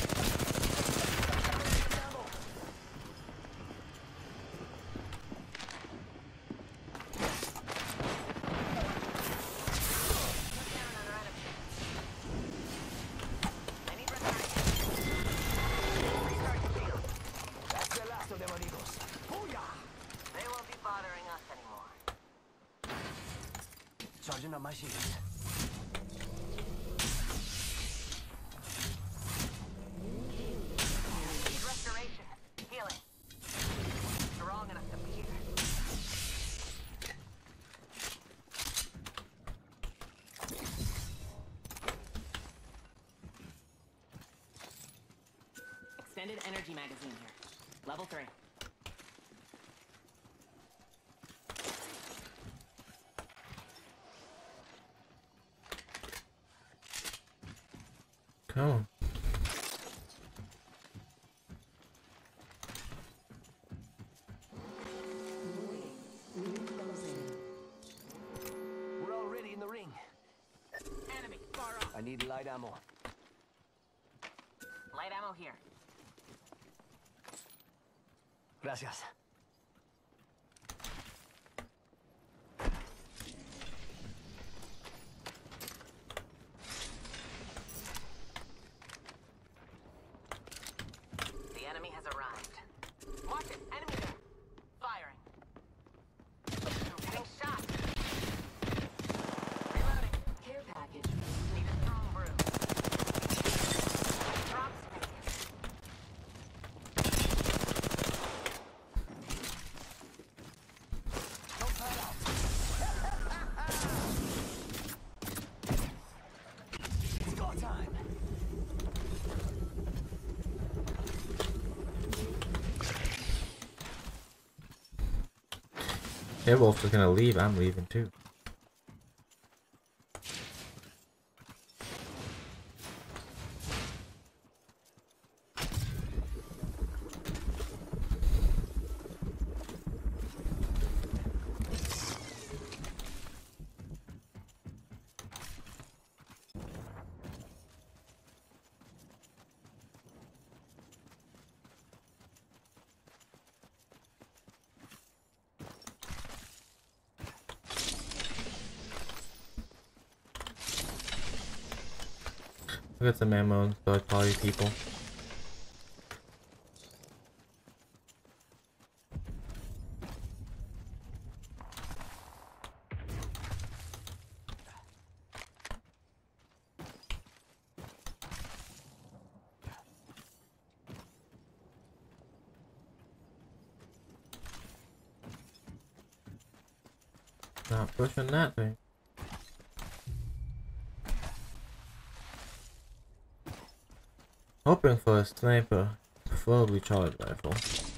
They won't be bothering us anymore. Charging up my shield. Need restoration. Healing. Strong enough to be here. Extended energy magazine here. Level three. Come on. We're already in the ring. Enemy. need light ammo. Light ammo here. Gracias. The enemy has arrived. Watch it! Enemy there! Firing. Getting shot! Reloading. Care package. Need a strong brew. Drop stick. Don't pile out. It's go time. Airwolf is gonna leave. I'm leaving too. I got some ammo and so I call you people. Not pushing that thing. Hoping for a sniper, preferably charged rifle.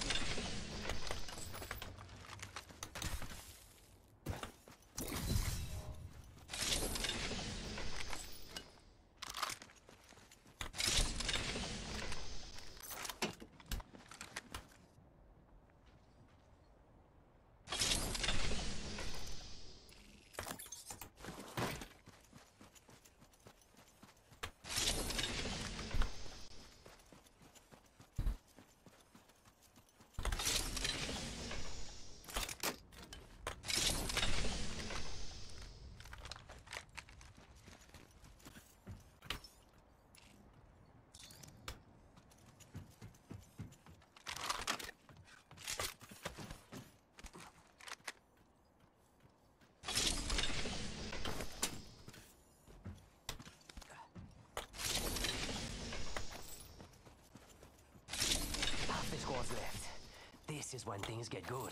Half the squad's left. This is when things get good.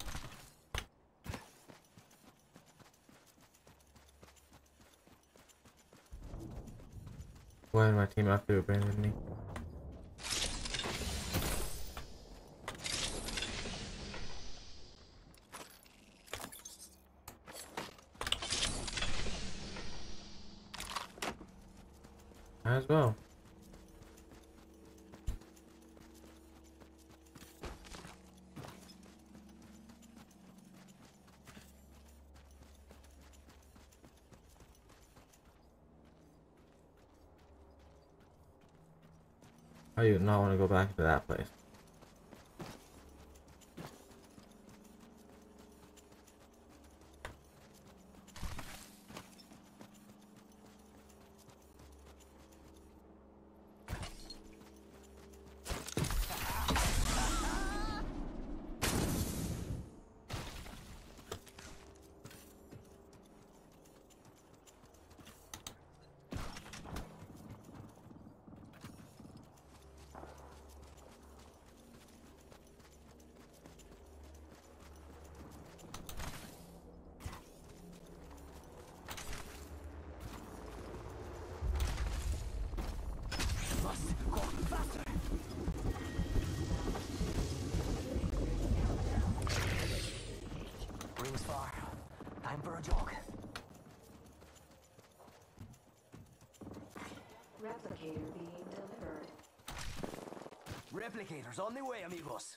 Why did my team have to abandon me? Might as well. I do not want to go back to that place. Rings far. Time for a jog. Replicator being delivered. Replicators on the way, amigos.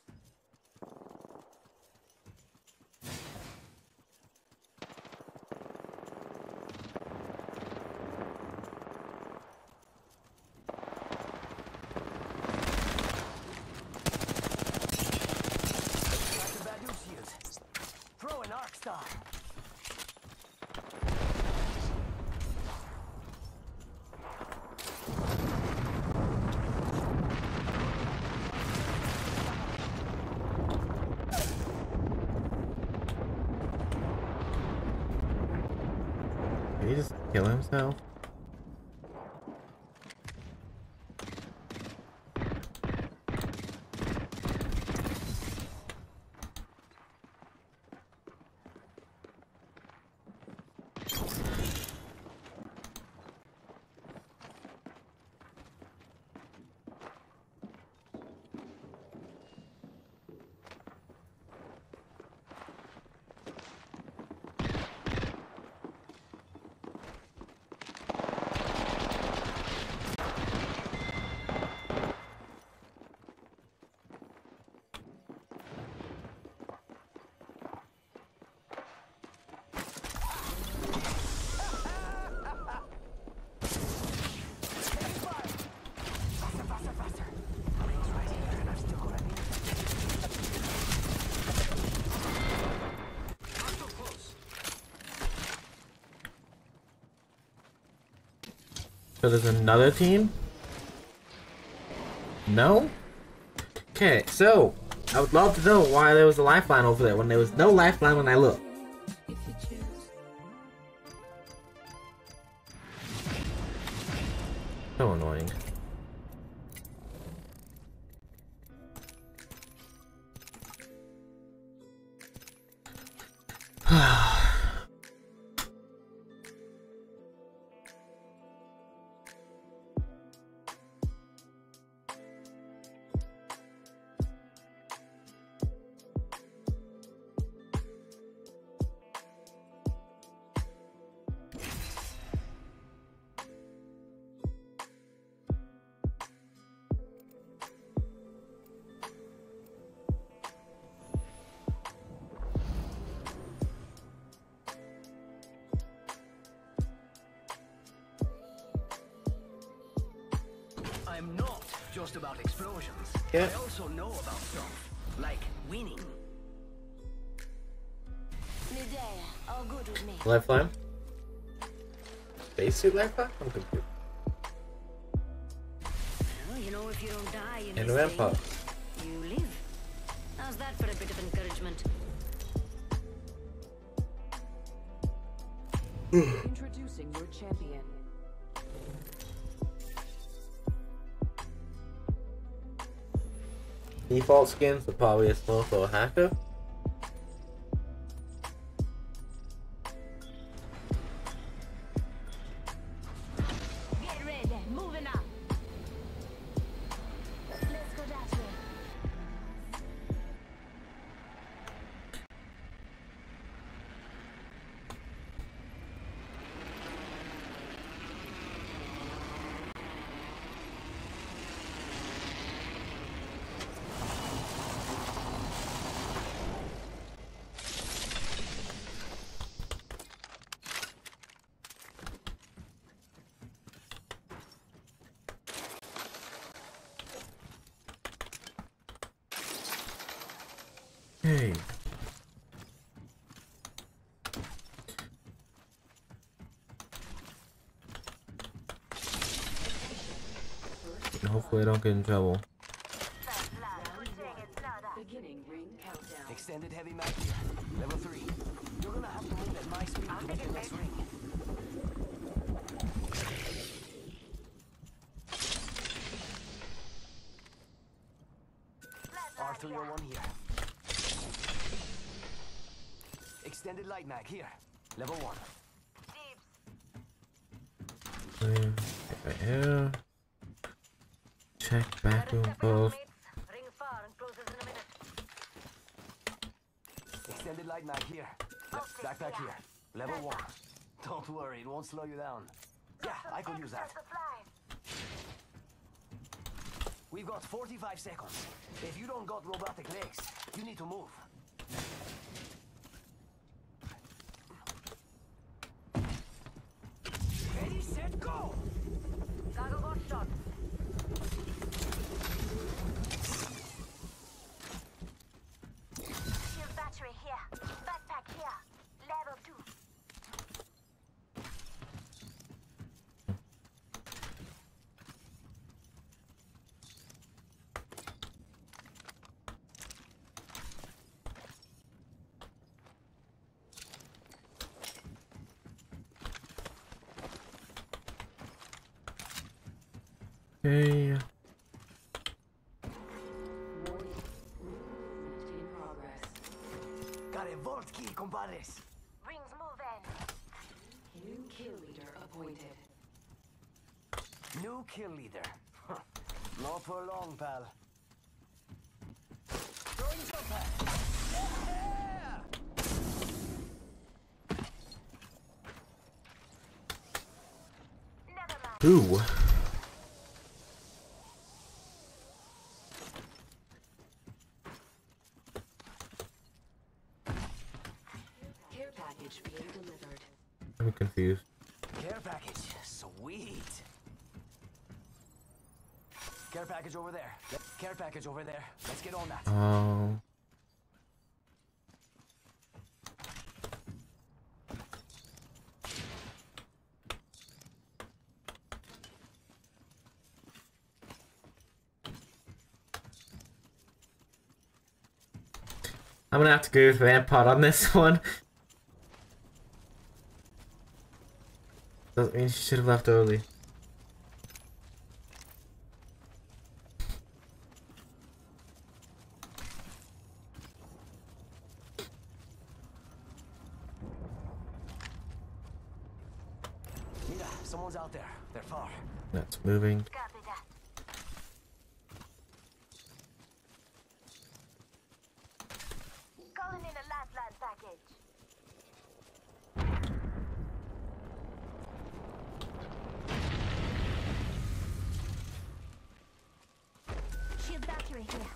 Kill himself. So there's another team? No? Okay, so I would love to know why there was a lifeline over there when there was no lifeline when I looked. So annoying. I'm not just about explosions. Yeah. I also know about stuff, like winning. New day, all good with me. Lifeline? Spacesuit lifeline? I'm confused. Well, you know, if you don't die in And this ramp thing, up. you live. How's that for a bit of encouragement? Introducing your champion. Default skins, so probably a smoke or a hacker. Get ready, moving up. Let's go that way. Hey. Hopefully I don't get in trouble. Beginning ring countdown. Extended heavy mag here. Level three. You're gonna have to move at my speed to make the next ring. R three oh one here. Extended light mag here. Level one. Right here. Check bathroom both. Ring far and closes in a minute. Extended light mag here. Backpack here. Level one. Don't worry, it won't slow you down. Yeah, I could use that. We've got forty-five seconds. If you don't got robotic legs, you need to move. Ready, set, go! Cargo got shot. Shield battery here. Backpack here. Level two. Okay. In progress. Got a vault key, compadres. Rings moving. New kill leader appointed. New kill leader. Huh. Not for long, pal. Throwing jump pad. Yeah! Ooh. Care package being delivered. I'm confused. Care package. Sweet. Care package over there. Care package over there. Let's get on that. Um. I'm gonna have to go with Vampire on this one. Doesn't mean she should have left early. Mira, someone's out there. They're far. That's moving. Copy that. Calling in a lifeline package. Shield battery here.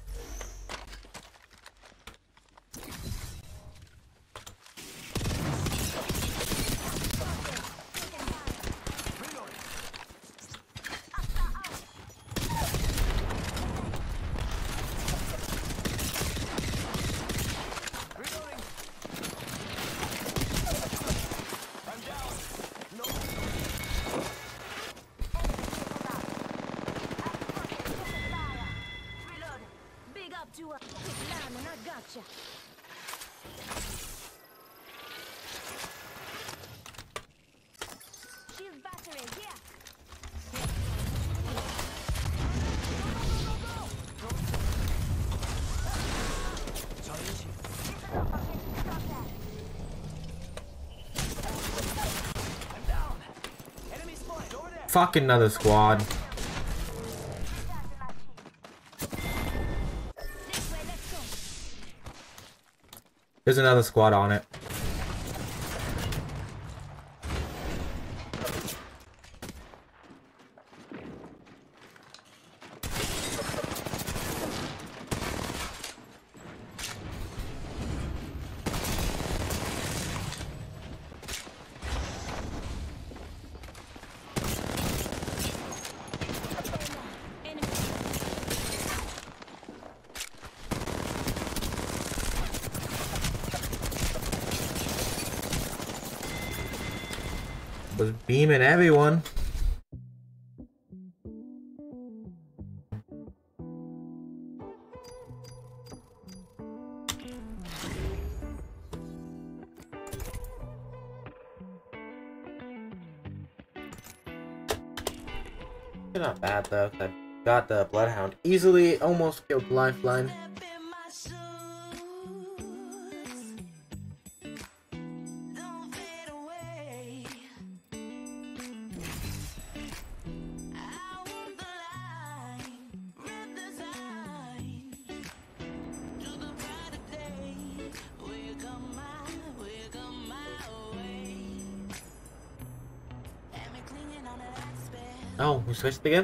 To a quick line and I gotcha. Shield battery, yeah. I'm down. Enemy spotted over there. Fucking another squad. There's another squad on it. Was beaming everyone. They're not bad though, 'cause I got the Bloodhound easily, almost killed Lifeline. Oh, we switched again?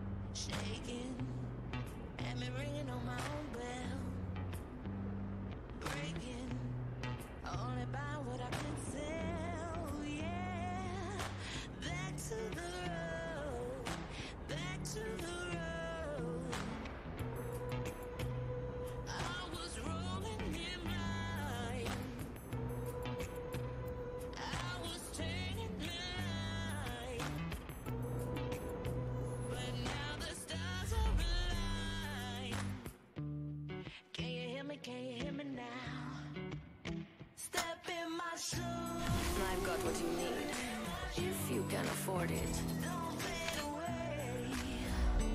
I've got what you need, if you can afford it.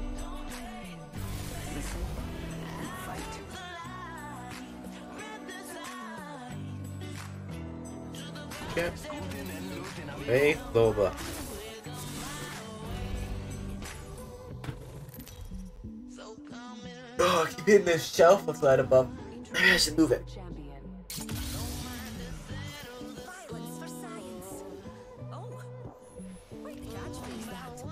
Okay. Hey, Loba. Oh, keep hitting this shelf that's right above. Maybe I should move it. Violence for science. Oh, where did Judge fix that?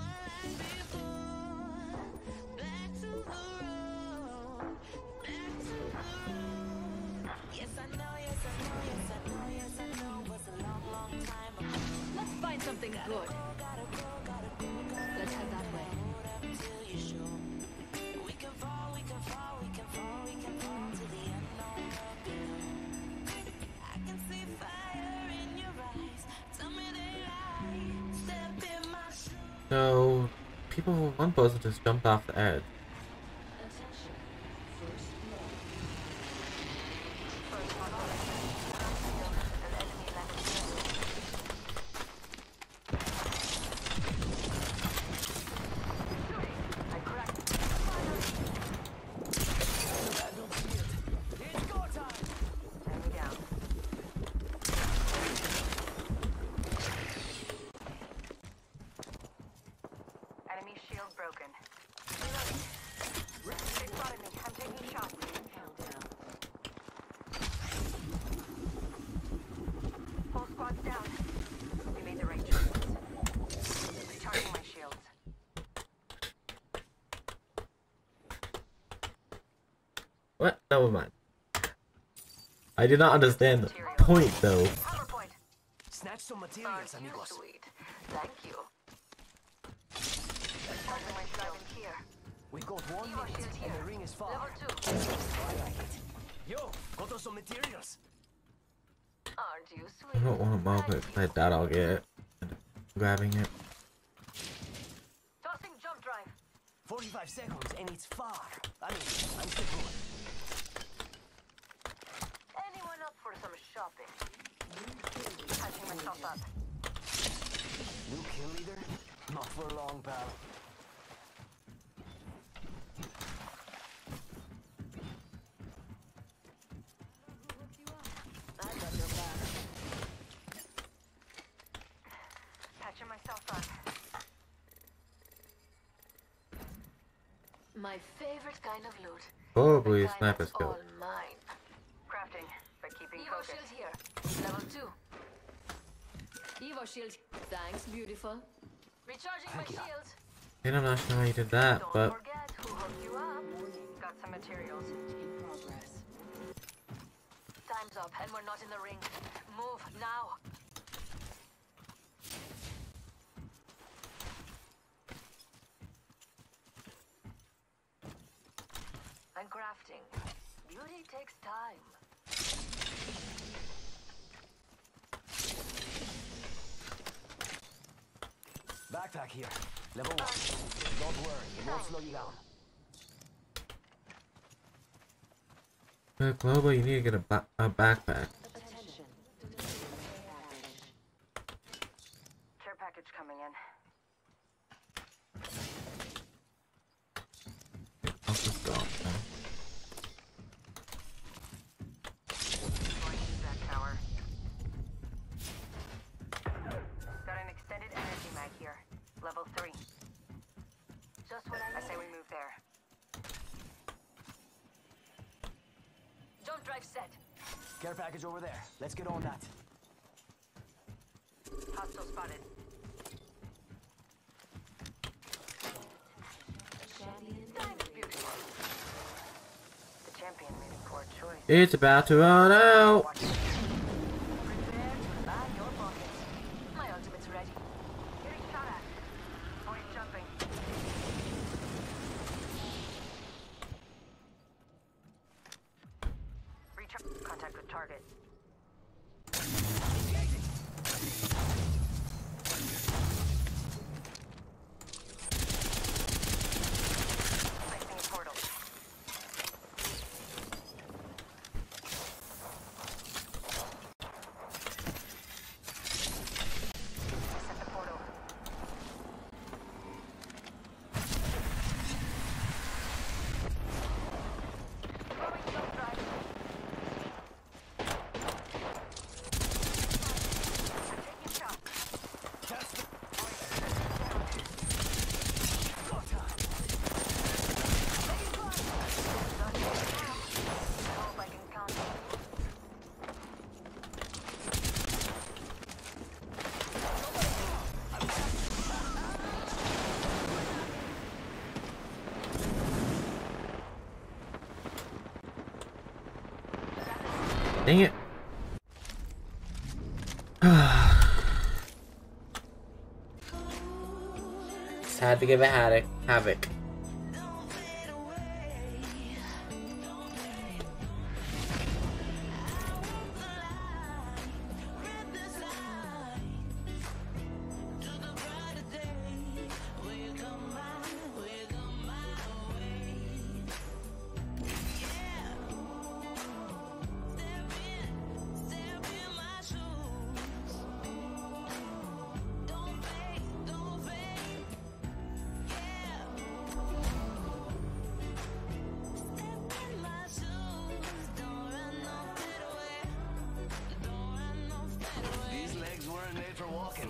Let's find something good. Let's head that way. So, people one person just jumped off the edge. Enemy shield broken. Reloading. They spotted me. I'm taking shots. Countdown. Whole squad's down. We made the right choices. Recharging my shields. What? Never mind. I did not understand the point though. Hammer point. Snatch some materials, Aren't you amigos. sweet? Thank you. Recharging my shield here. We got one Evo minute, shield and here. the ring is far. Level two. I like it. Yo, got us some materials. Aren't you I sweet? don't want to move it. If I doubt I'll get it. Grabbing it. Tossing jump drive. forty-five seconds, and it's far. I mean, I'm still going. Anyone up for some shopping? Patching myself up. New kill leader? Not for long, pal. I got your back. Patching myself up. My favorite kind of loot. Probably The kind sniper that's skill. all mine. Crafting, but keeping Evo focused. shield here. Level two. Evo shield. Thanks, beautiful. Recharging Thank my you. shield. And I'm not sure how you did that, Don't but forget who hooked you up. Got some materials. In progress. Time's up and we're not in the ring. Move now. I'm crafting. Beauty takes time. Backpack here. Level one. Don't worry, it won't slow you down. uh, Global, you need to get a, ba a backpack. Attention. Care package coming in. I'll just go. Huh? Going to use that tower. Got an extended energy mag here. Level three. Just what I I say we move there. Jump drive set. Care package over there. Let's get on that. Hostile spotted. Thanks, beautiful. The champion made a poor choice. It's about to run out. Watch it. Prepare to line your pockets. My ultimate's ready. Getting shot at. Point jumping. Recharge. Contact with target. Placing a portal. Set the portal. Throwing jump drive. Dang it. Just had to give it havoc. Havoc. These legs weren't made for walking.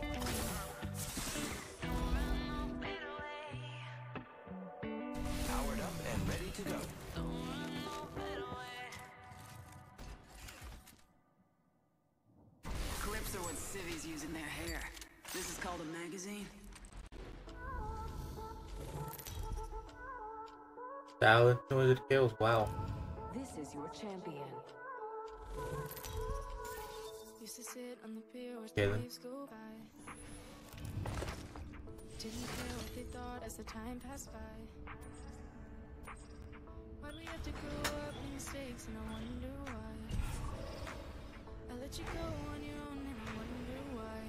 Powered up and ready to go. Clips are what civvies use in their hair. This is called a magazine. Thousand two hundred kills. Wow. This is your champion. Used to sit on the pier where Okay, the then. waves go by. Didn't care what they thought as the time passed by. Why'd we have to grow up in mistakes, and I wonder why. I let you go on your own, and I wonder why.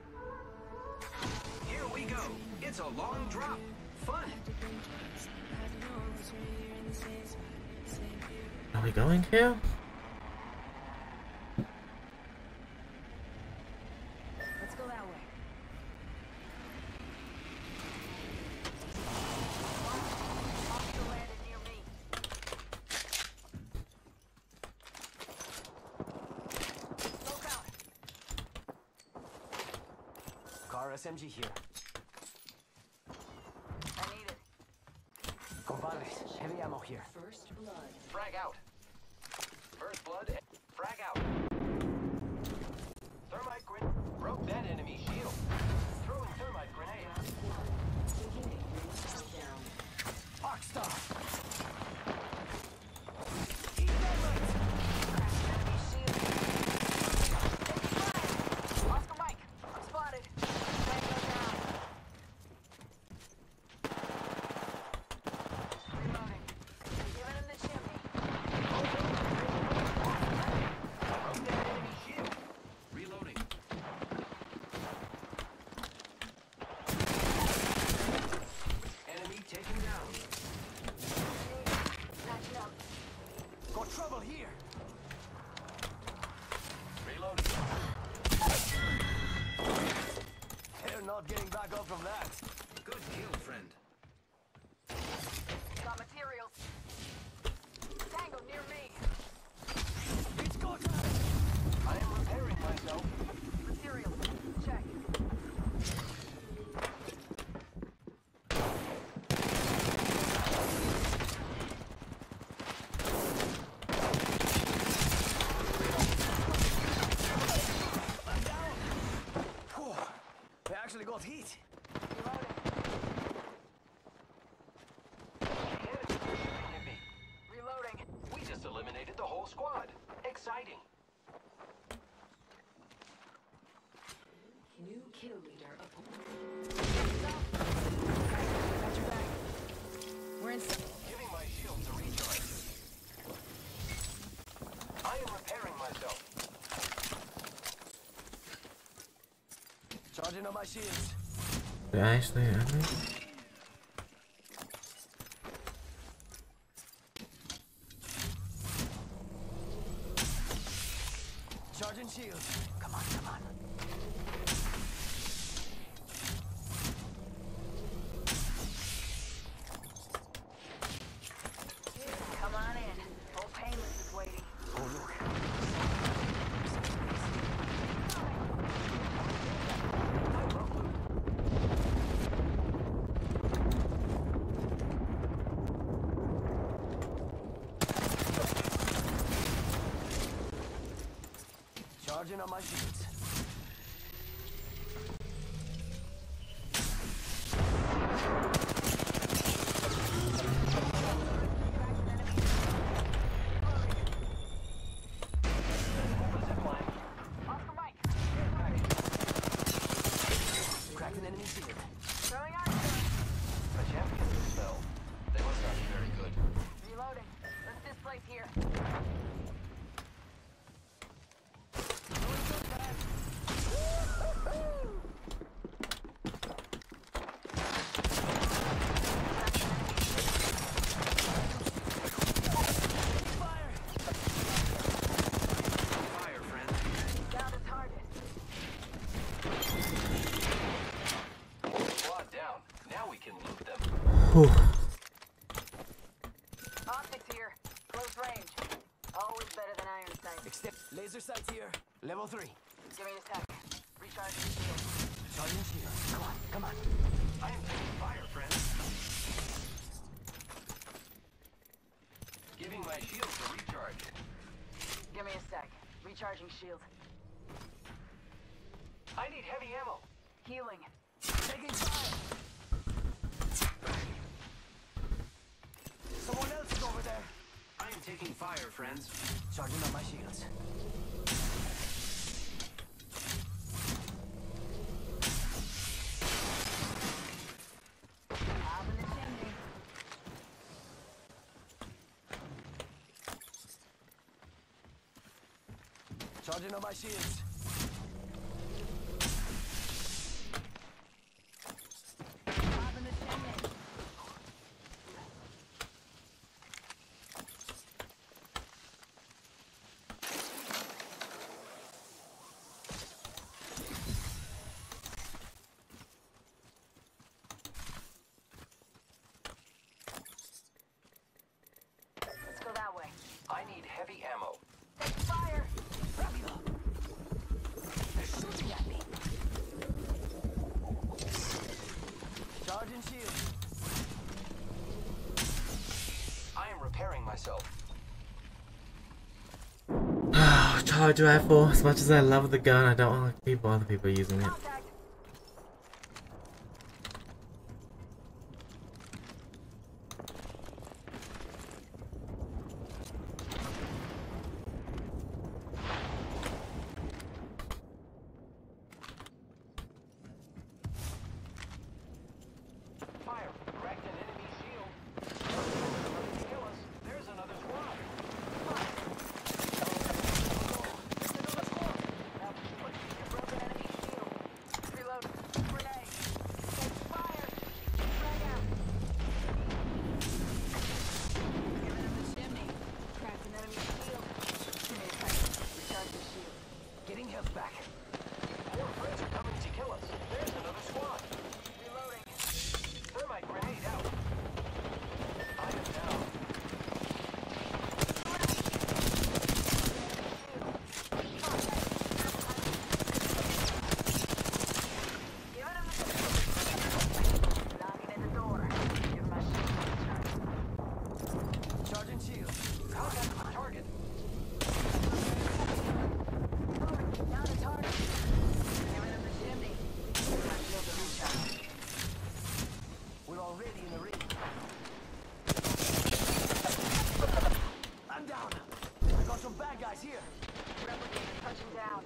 Here we go. It's a long drop. Fun. Had to think twice, had to know it was right here in the same spot, same here. Are we going to? Let's go that way. Hostile landed near me. Smoke out. Car S M G here. I need it. Compadres, heavy ammo here. First blood. Frag out. First blood. Frag out. Thermite grenade. Broke that enemy shield. Throwing thermite grenade. Beginning ring countdown. Arc star. Enemy shield. Taking fire. Oscar Mike. I'm spotted. Tango down. Reloading. Giving him the chimney. Broke that enemy shield. Reloading. Enemy taken down. Patching up. Got trouble here. Reloading. They're not getting back up from that. Good kill, friend. Got materials. Tango near me. It's got I am repairing myself. Materials. Check. Whew. They actually got heat. Reloading. We just eliminated the whole squad. Exciting. New kill leader appointed. Got your back. We're in. Giving my shields a recharge. I am repairing myself. Charging on my shields. Did I actually? Charging shields. Come on, come on. Come on in. Old Painless is waiting. Oh, look. Charging on my shields. Whew. Optics here. Close range. Always better than iron sight. Extend. Laser sights here. Level three. Give me a sec. Recharge the shield. Charging shield. Come on, come on. I am taking fire, friends. Giving my shield a recharge. Give me a sec. Recharging shield. I need heavy ammo. Healing. Taking fire. Someone else is over there. I am taking fire, friends. Charging on my shields. Up in the chimney. Charging on my shields. Up in the chimney. Let's go that way. I need heavy ammo. Take fire. Rápido. They're shooting at me. Charging shield. I am repairing myself. Charge rifle. As much as I love the gun, I don't want people, other people using it. Contact. Fire. Cracked an enemy shield. Kill us. There's another squad. Broken enemy shield. Reload. Grenade. Take fire. Frag out. Giving him the chimney. Cracked an enemy shield. Give me a second. Recharge the shield. Getting health back. More friends are coming to kill us. There's another squad. Reloading. Thermite grenade out. I am down. Giving him the knocking at the door. Give my shield a recharge. Charging shield. Contact with target. Down to target. Giving him the chimney. Give my shield a recharge. We're already in the ring. I'm down. I got some bad guys here. Replicator touching down.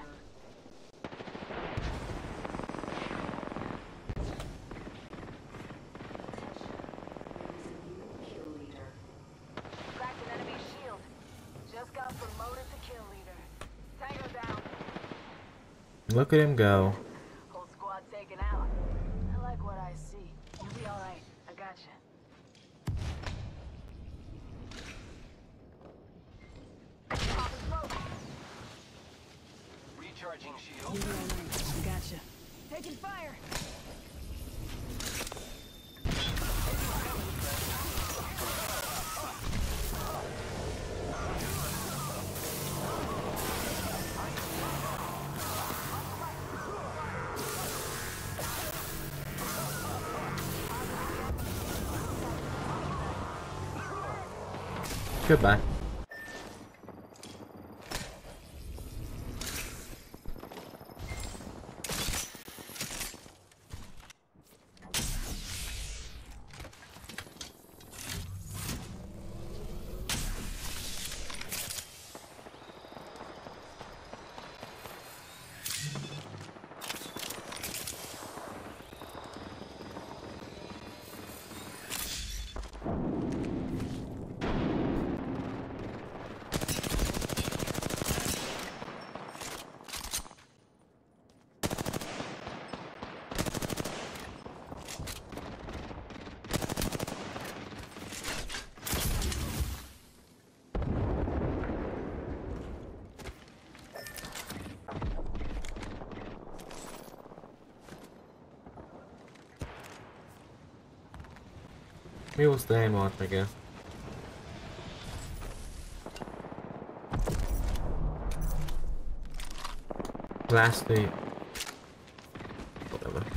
Kill leader. Cracked an enemy shield. Just got promoted to kill leader. Tango down. Look at him go. Whole squad taken out. I like what I see. You'll be alright. I gotcha. Pop and smoke. Recharging shield. You'll be alright. I gotcha. Taking fire. Goodbye. Maybe we'll stay and watch, I guess. Last day. Whatever.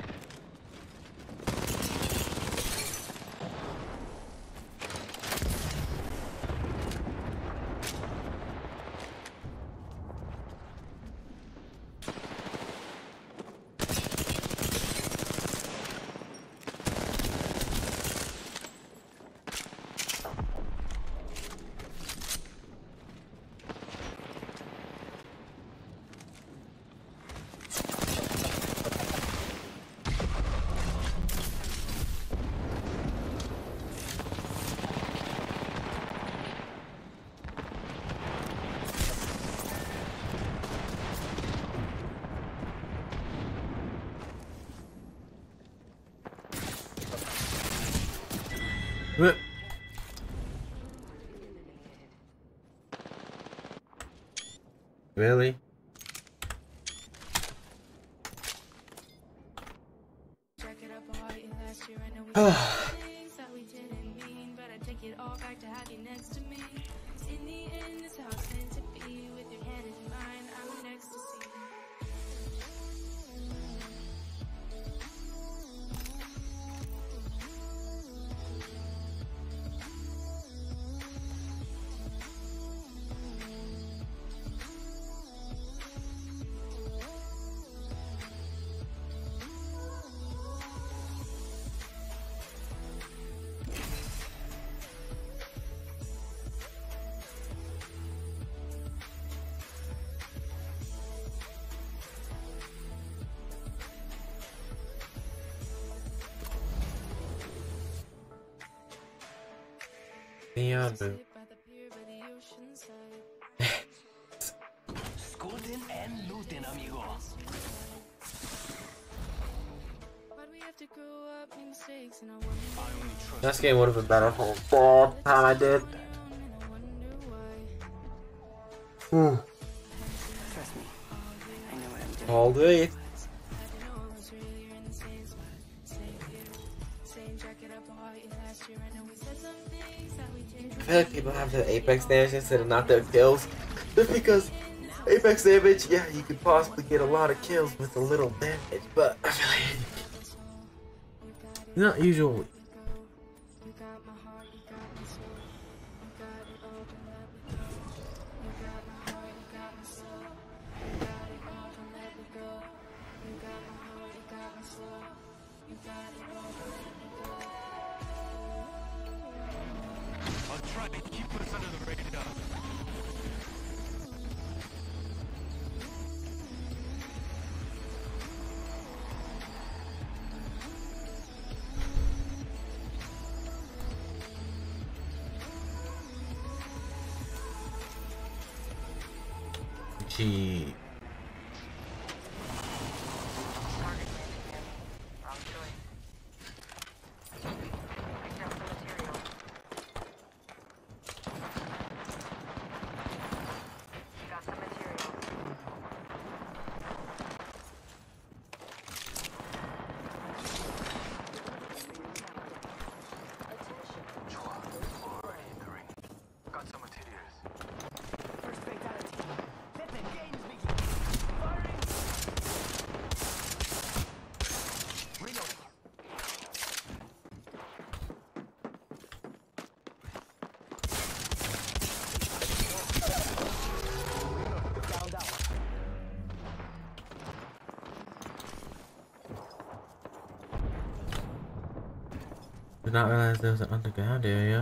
What? Really? Neon boo. Scooting and looting, amigo. This game would have been better for the time I did. Hmm. All day. I feel like people have their Apex damage instead of not their kills. Just because Apex damage, yeah, you could possibly get a lot of kills with a little damage, but I feel like not usually. I'll try to keep us under the radar. Gee. Did not realize there was an underground area.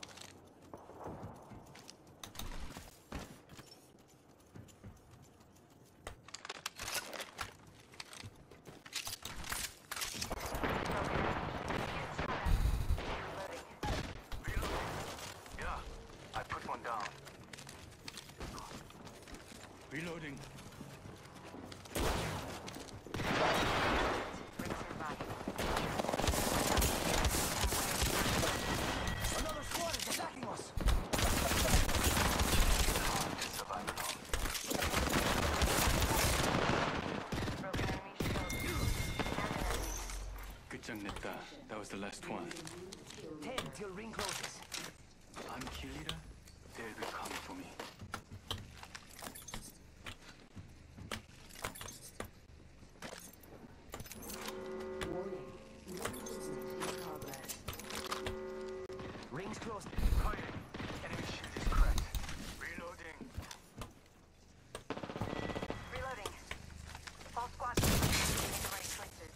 Yeah, I put one down. Reloading. Another squad is attacking us. Good job, Netta. That was the last one. Ten ahead till ring closes. I'm kill leader. They'll be coming for me. Warning. Movement in progress. Rings closed. Quiet. Enemy shield is cracked. Reloading. Reloading. All squads making the right choices.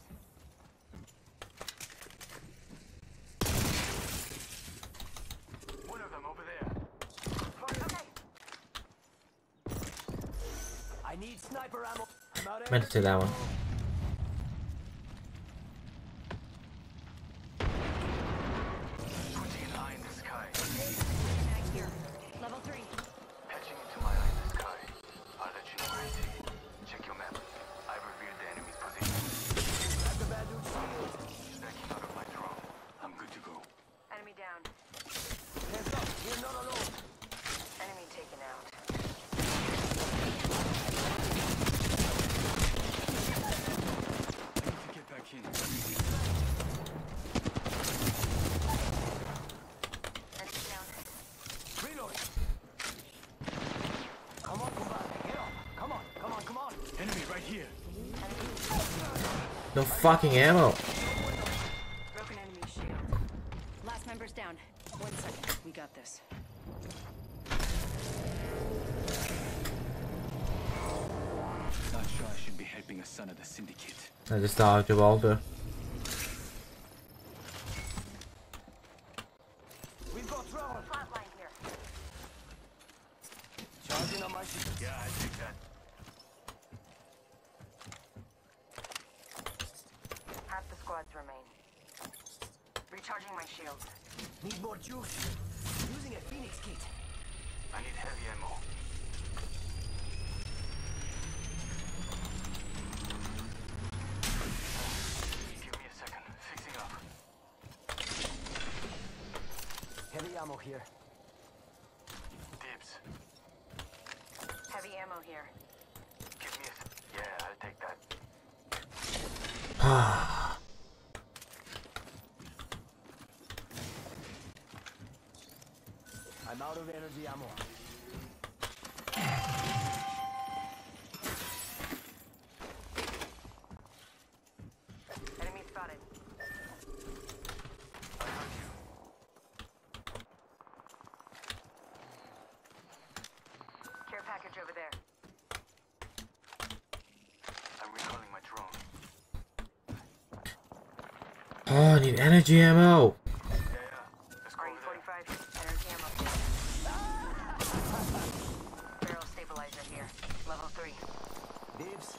One of them over there. Okay. I need sniper ammo. I'm out of Meant to do that one. Putting an eye in the sky. Mag here. Level three. Patching into my eye in the sky. I'll let you know where I see it. Check your map. I've revealed the enemy's position. Grab the bad dude's shield. Stacking out of my drone. I'm good to go. Enemy down. Heads up, you're not alone. Enemy taken out. I need to get back in. Enemy down. Reload. Come on, combat. Get up. Come on, come on, come on. Enemy right here. No fucking ammo. Broken enemy shield. Last member's down. One second. We got this. Not sure I should be helping a son of the syndicate. I just dodged a Walter. We've got trouble. Flatline here. Charging on my shield. Yeah, I take that. Half the squads remain. Recharging my shield. Need more juice. Using a Phoenix kit. I need heavy ammo. Give me a second. Fixing up. Heavy ammo here. Dibs. Heavy ammo here. Give me a s- Yeah, I'll take that. I'm out of energy ammo. Enemy spotted. I heard you. Care package over there. I'm recalling my drone. Oh, I need energy ammo. Yeah, yeah. Let's go R E over there. forty-five. Energy ammo. Barrel stabilizer here. Level three. Dibs.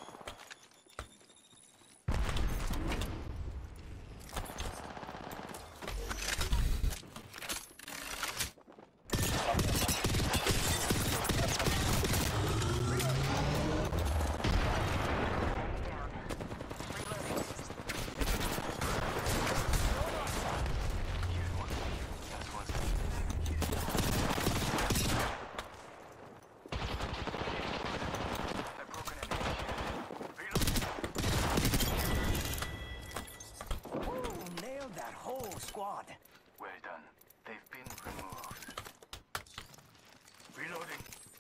Down. Reloading. Here's one. That's one. I've broken an enemy shield. Reload. Ooh, nailed that whole squad. Well done. They've been removed. Reloading.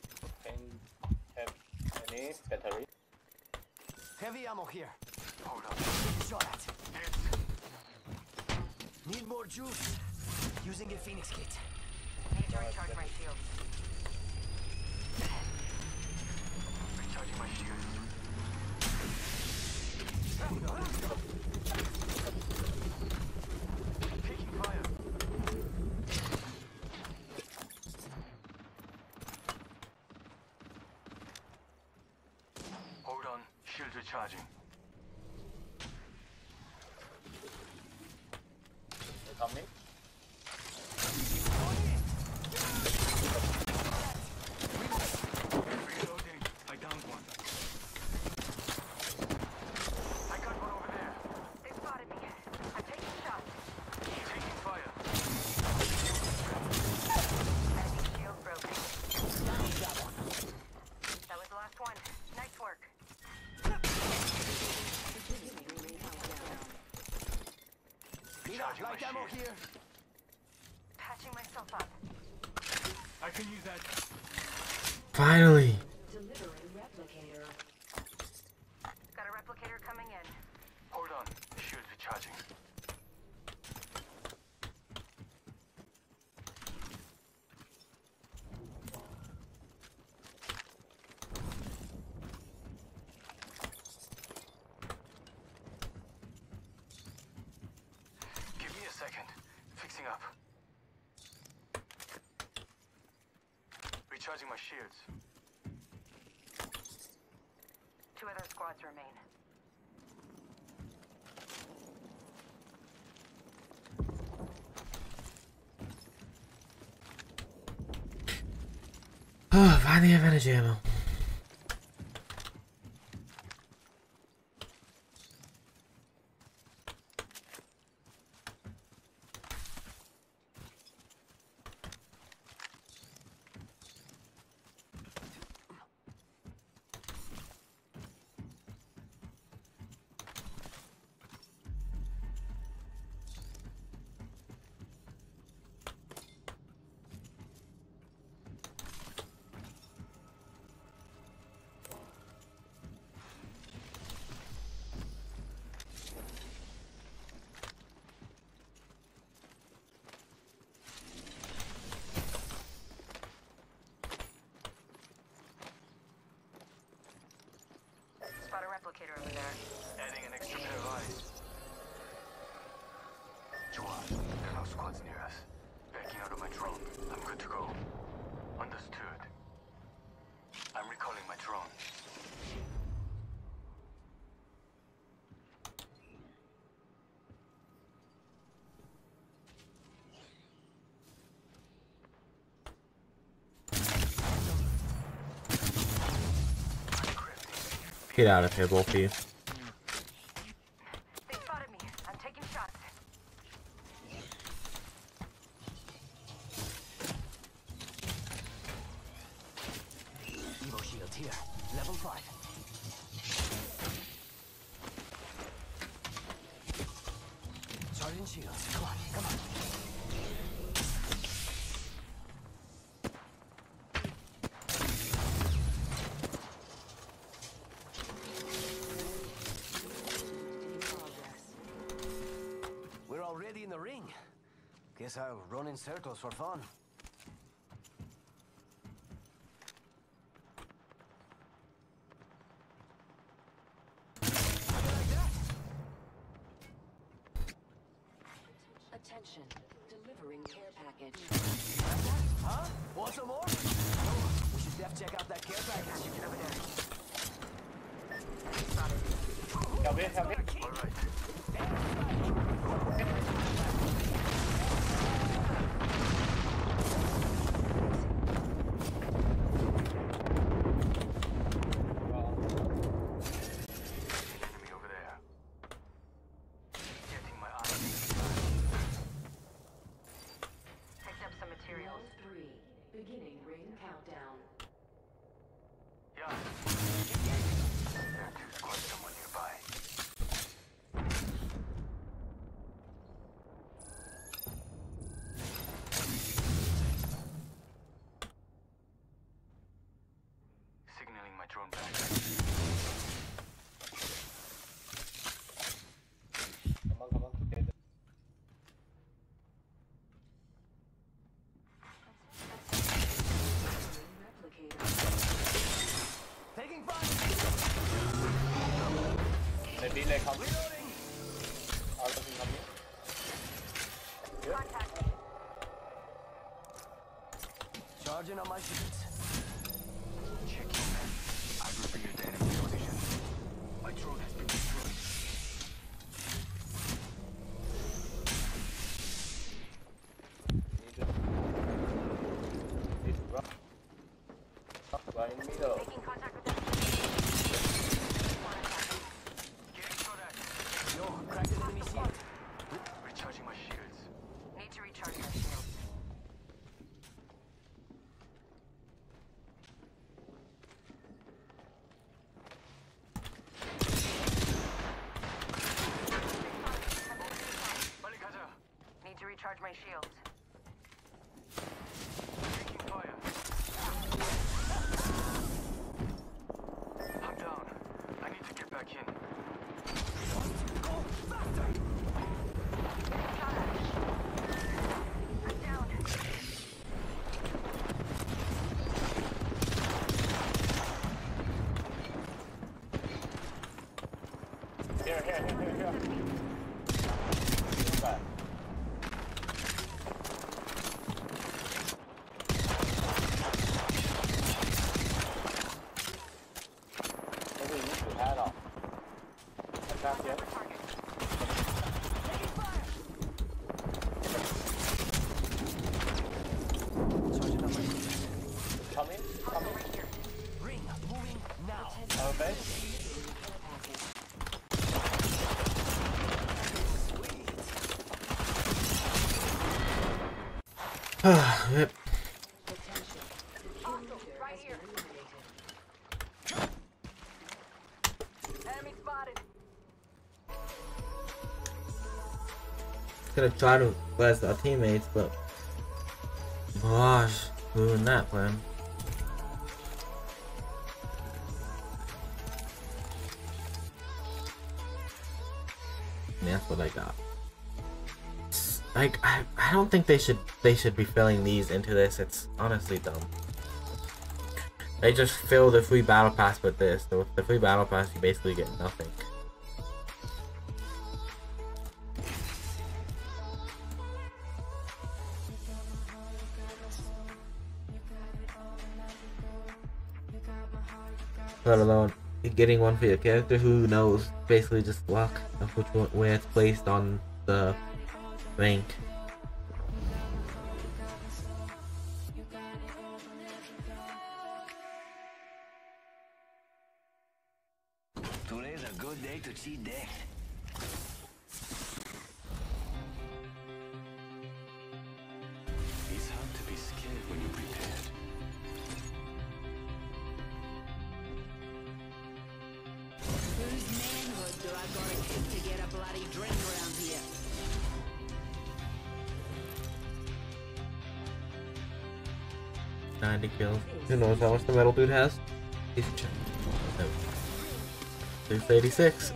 Any battery? Heavy ammo here. Hold on. Shot at. Dibs. Need more juice. Using a Phoenix kit. Need to recharge my shield. Recharging my shield. Taking fire. Hold on. Shield recharging. Coming? Reloading. I downed one. I got one over there. They spotted me. I'm taking shots. Taking fire. Enemy shield broken. That was the last one. Nice work. Need a light ammo here. Patching myself up. I can use that. Finally. Delivering replicator. Got a replicator coming in. Hold on. Shield recharging. Give me a second. Fixing up. Recharging my shields. Two other squads remain. Oh, finally have energy ammo. Spot a replicator over there. Adding an extra pair of eyes. 좋아. There are no squads near us. Backing out of my drone. I'm good to go. Understood. I'm recalling my drone. Get out of here, both of you. They spotted me. I'm taking shots. Evo shield here. Level five. Charging shields. Come on, come on. We're already in the ring. Guess I'll run in circles for fun. Attention. Delivering care package. Huh? Want some more? No. We should def check out that care package. Over there. Help me, help me. All right. Enemy over there. Getting my eyes. Picked up some materials. Round three. Beginning ring countdown. Yeah. There are two squads somewhere nearby. Signaling my drone back. Come on, come on. Okay. Replicator. Taking fire. The delay comes. Reloading. All of them coming. Contact. Charging on my shields. Checking them. I've revealed the enemy position. My drone has been destroyed. Need to. Need to run. Run in the middle. Making contact with them. Getting shot at. Yo, cracked an enemy shield. Recharging my shields. Need to recharge my shields. 빨리 가자. Need to recharge my shields. I'm down. I need to get back in. Here, here, here, here, here. Okay. Maybe you need to head off. Attack here. Come in, come in. Ring, moving now. Okay. Yep. Right here. Enemy spotted. Gonna try to bless our teammates, but gosh, ruined that plan. And that's what I got. Like I, I don't think they should they should be filling these into this. It's honestly dumb. They just fill the free battle pass with this. So with the free battle pass, you basically get nothing. Let alone getting one for your character. Who knows? Basically just luck of which one, where it's placed on the rank. Today's a good day to cheat death. It's hard to be scared when you're prepared. Whose manhood do I gotta kick to get a bloody drink around here? ninety kills. Who knows how much the metal dude has? He's check. No. six eighty-six.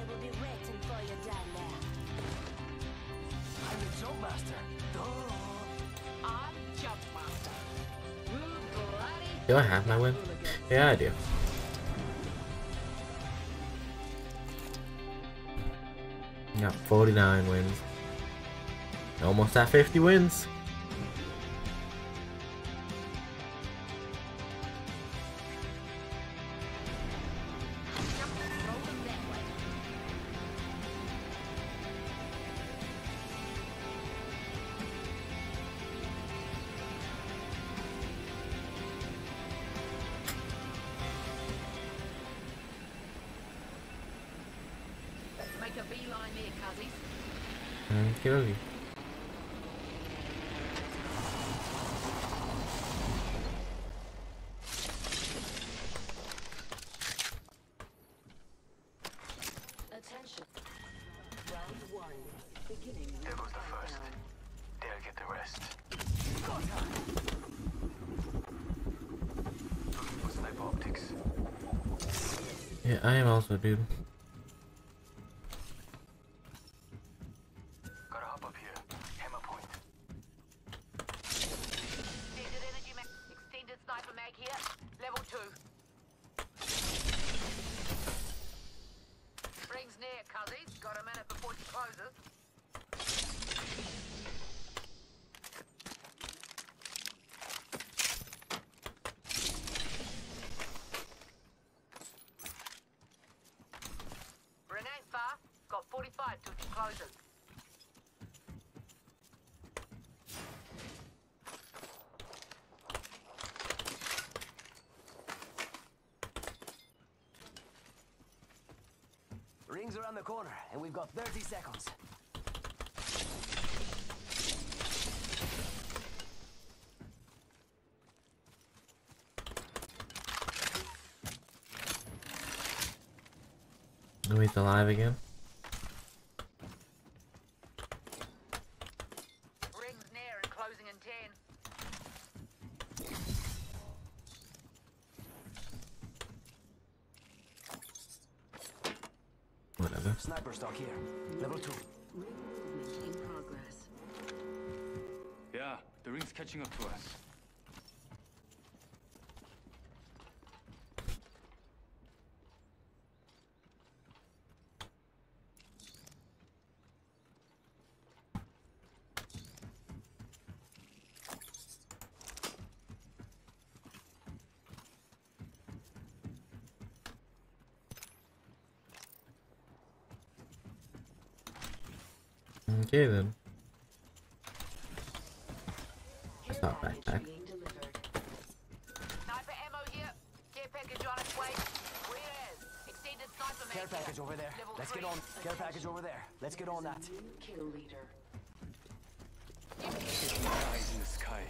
I'm the jump master. I'm jump master. Who bloody Do I have my win? Yeah, I do. Got forty-nine wins. Almost at fifty wins. make a beeline there, cuzzies? Okay, okay. Attention. Round one. Beginning. There goes the first. They'll get the rest. Looking for sniper optics. Yeah, I am also, dude. Gotta hop up here. Hammer point. Extended energy mag. Extended sniper mag here. Level two. Rings near, cuzzies. Got a minute before she closes. Renee's far. Got forty-five till she closes. Rings around the corner, and we've got thirty seconds. Louis alive again. Rings near and closing in ten. Sniper stock here. Level two. Ring movement in progress. Yeah, the ring's catching up to us. Okay then. It's not backpack. Sniper ammo here. Care package on its way. Whereas extended sniper Care mag package here. over there. Level Let's three. get on. Care package over there. Let's get on that. Kill leader. Eyes in the sky.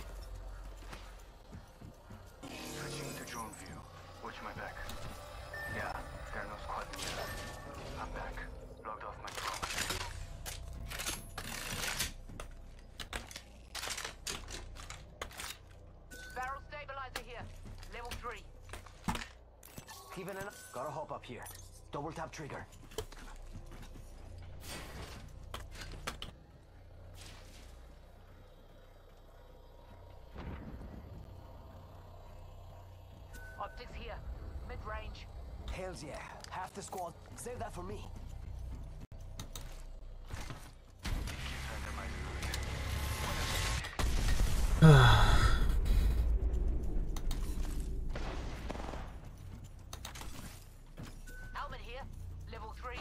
Switching to drone view. Watch my back. Yeah, there are no squads near us. I'm back. Logged off my drone. Barrel stabilizer here. Level three. Keeping an. Gotta hop up here. Double tap trigger. Optics here. Mid-range. Hells yeah. Half the squad. Save that for me. Helmet here. Level three.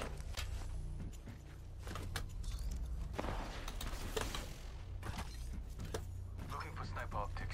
Looking for sniper optics.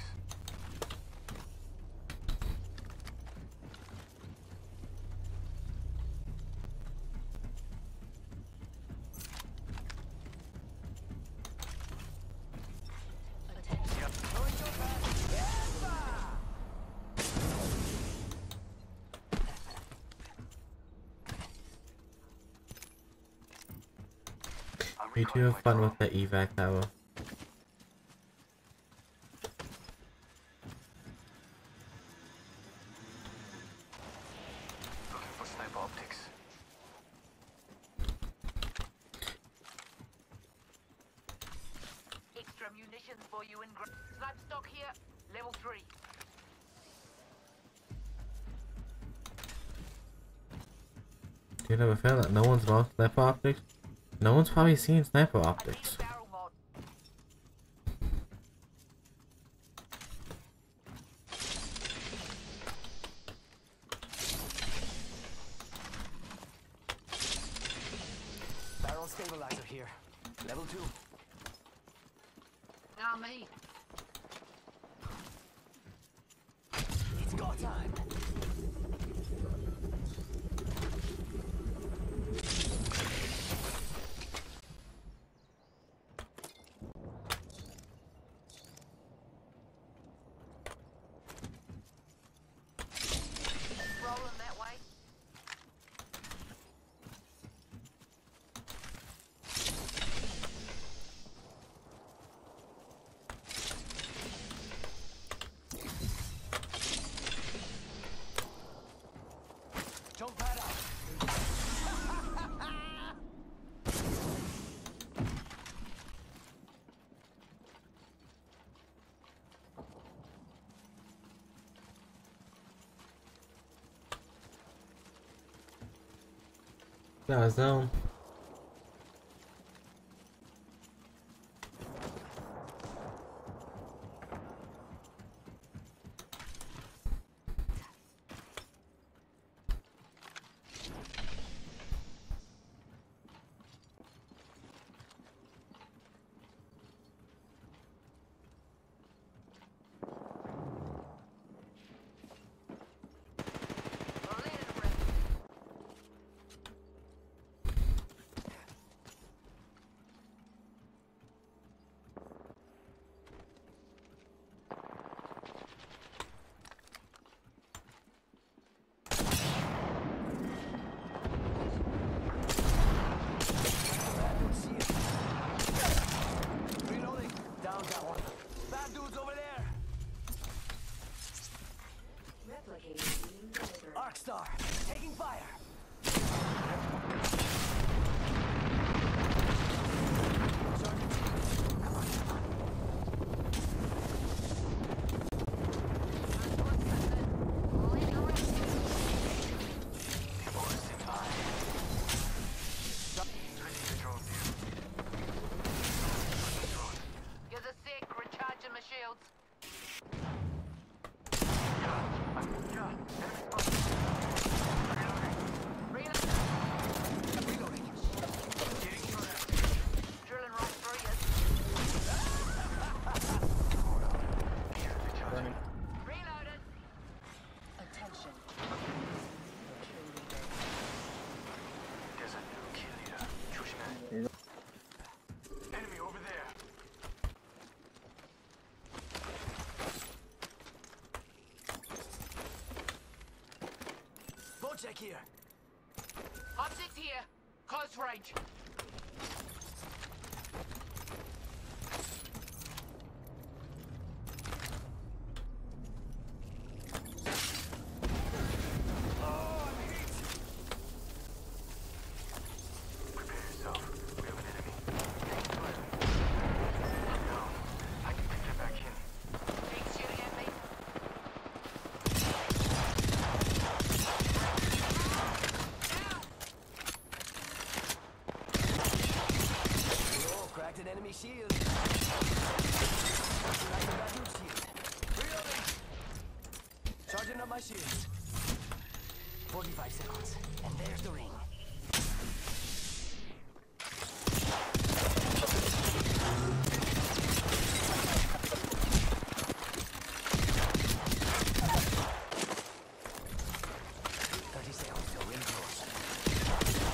We do have fun with the evac tower. Looking for sniper optics. Extra munitions for you in gr- Sniper stock here. Level three. Do you ever feel that no one's about sniper optics? No one's probably seen sniper optics. Barrel mod. Barrel stabilizer here. Level two. Now me. It's go time. Rolling that way. Jump pad out. That was down. Reloading. Down that one. Bad dudes over there. Replicating being delivered. Arc Star. Taking fire. shields. Drilling right through you. Burning. Reloaded. Attention. There's a new kill leader. 조심해. Enemy over there. Boat check here. Optics here. Close range. Prepare yourself. We have an enemy. No, I can get back in. Keep shooting at me. Oh, cracked an enemy shield. Cracked a vacuum shield. Reloading. Charging up my shields. forty-five seconds. And there's the ring. thirty seconds till ring close.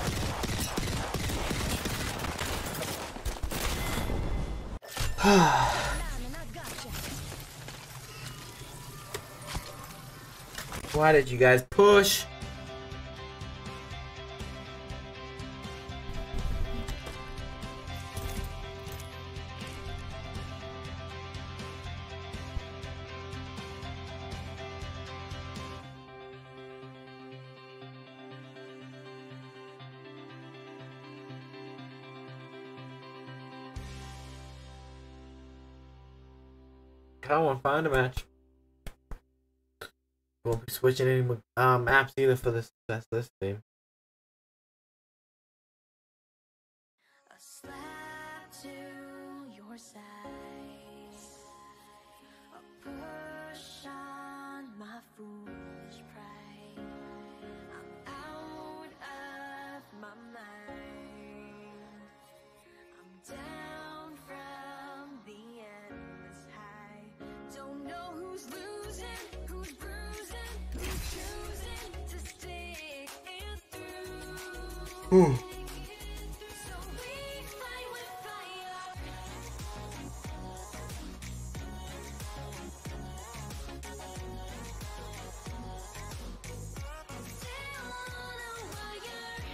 Why did you guys push? I want to find a match. Won't be switching any um apps either for this that's this theme. A slap to your side, a push on my foolish pride. I'm out of my mind. I'm down from the endless high. Don't know who's losing, who's bruising, who's choosing to stick it through. Ooh. So we fight with fire. Still on a wire.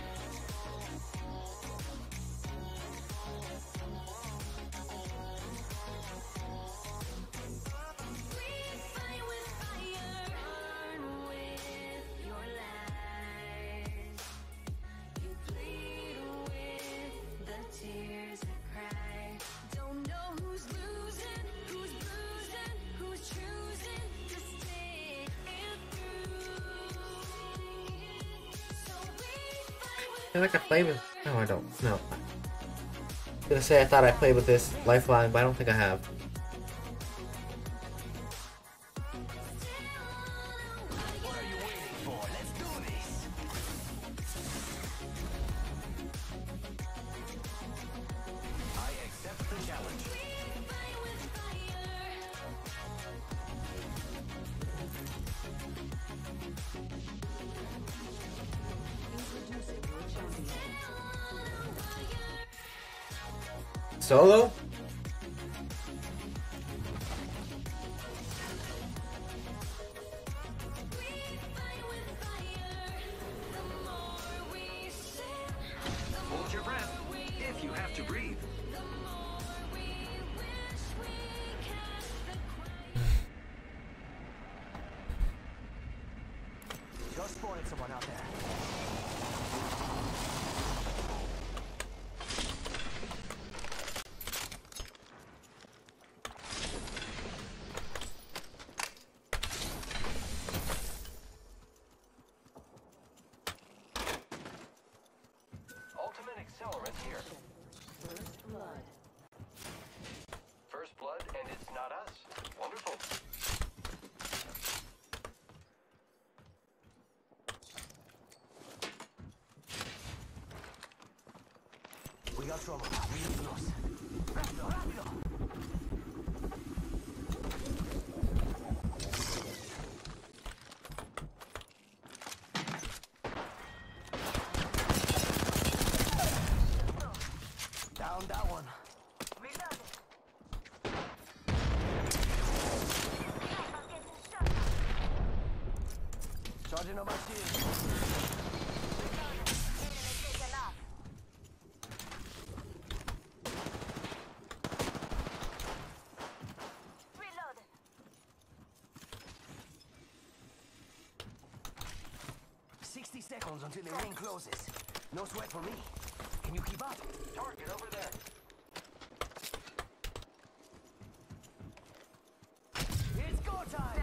We fight with fire. Burn with your lies. You plead with the tears I cry. Don't know who's losing, who's bruising, who's choosing to stick it through. So we fight with I feel like I played with. No, I don't. No. I was gonna say I thought I played with this Lifeline, but I don't think I have. What are you waiting for? Let's do this. I accept the challenge. fight with fire. Introducing your champion. Solo? Hold your breath if you have to breathe. Just spotted someone out there. Ultimate accelerant here. First blood. First blood, and it's not us. got trouble. Really close. Rápido, rápido. Down that one. Charging on my shield. Sixty seconds until the ring closes. No sweat for me. Can you keep up? Target over there. It's go time.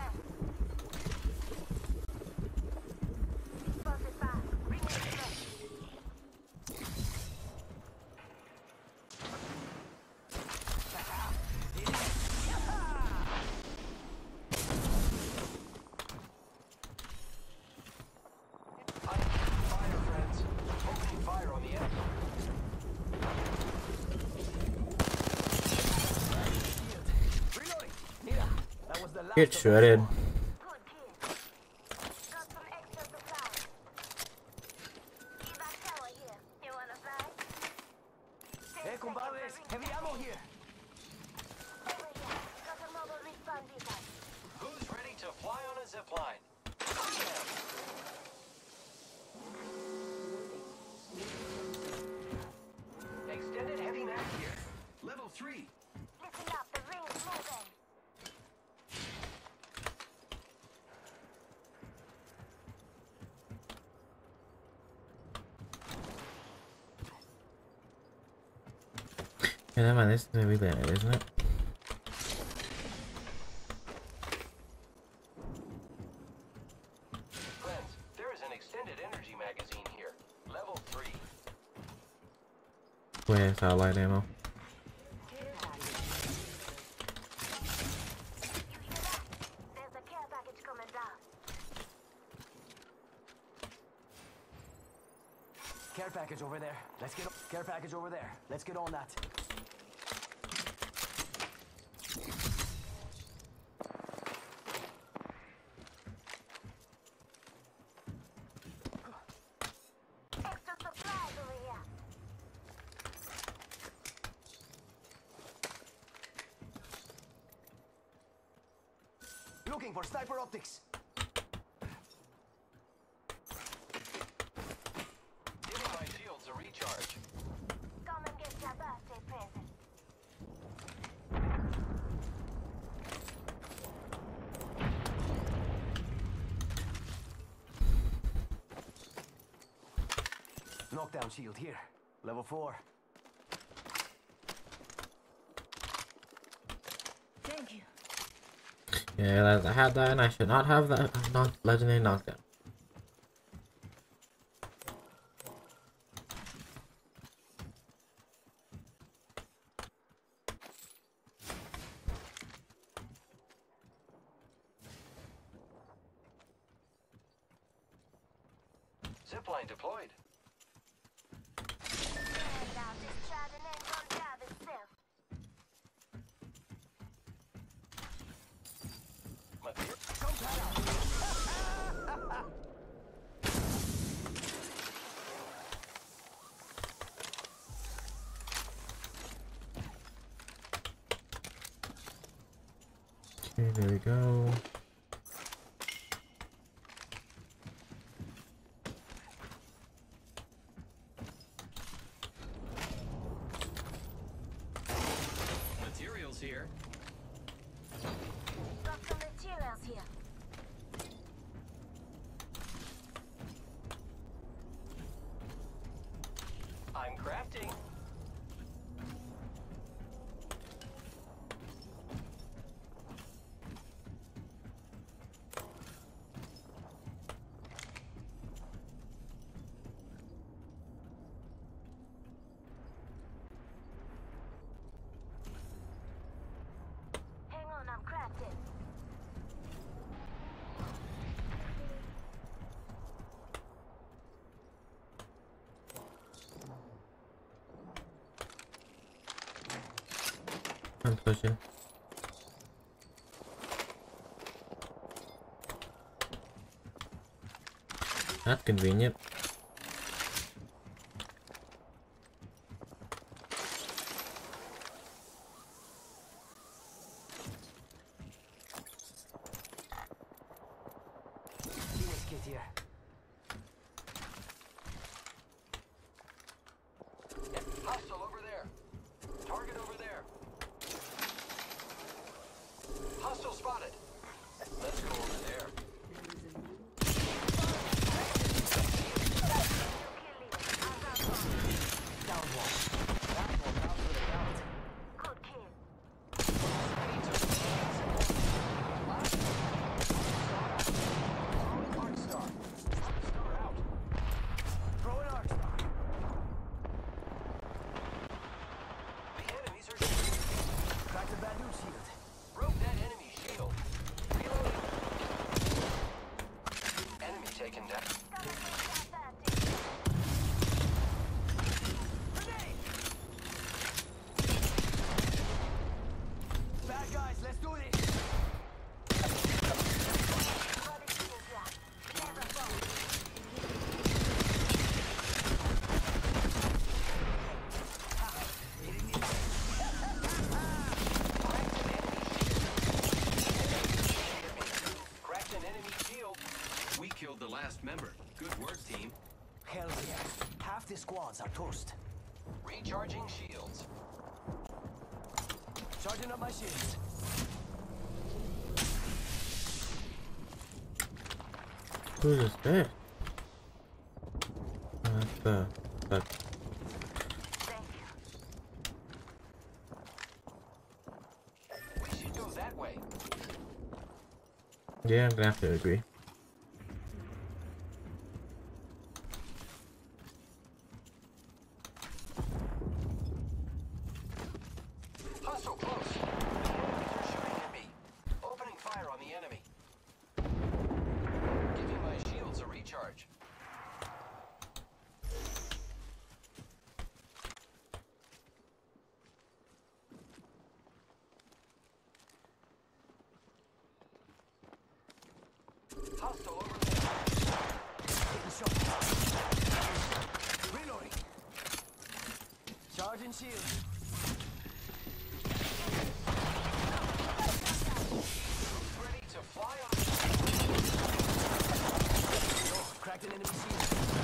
Get shredded. Hey, compadres, heavy ammo here. Who's ready to fly on a zip line? Extended heavy mag here. Level three. Listen up, the ring's moving. Yeah, man, this is gonna be bad, isn't it? Friends, there is an extended energy magazine here. Level three. Where's our light ammo? There's a care package coming down. Care package over there. Let's get care package over there. Let's get on that. Extra supplies over here. Looking for sniper optics. Giving my shields a recharge. Come and get your birthday present. Knockdown shield here. Level four. Thank you. Yeah, I had that and I should not have that. Not legendary knockdown. Zipline deployed. Now this Chardonnay ain't gonna drive itself. Okay, there we go. Materials here. Got some materials here. I'm crafting. I'm pushing. That's convenient. Phoenix kit here. Hostile over there. Target over there. Hostile spotted. Let's go over there. Down one. That one out with a count. Good kill. Arc star. Arc star out. Throw an arc star. The enemies are Crack the bad news shield. broke that enemy shield. Reloading. Enemy taken down. Bad guys, let's do this. Cracked an enemy shield. We killed the last member. Good work, team. Hell yeah. Half the squads are toast. Recharging shields. Charging up my shields. Who's this there? Oh, that's the... That's... We should go that way. Yeah, I'm gonna have to agree. Hostile close. The enemies are shooting at me. Opening fire on the enemy. Giving my shields a recharge. Hostile over there. Taking shots. Reloading. Charging shield. Ready to fly on. Oh, cracked an enemy shield.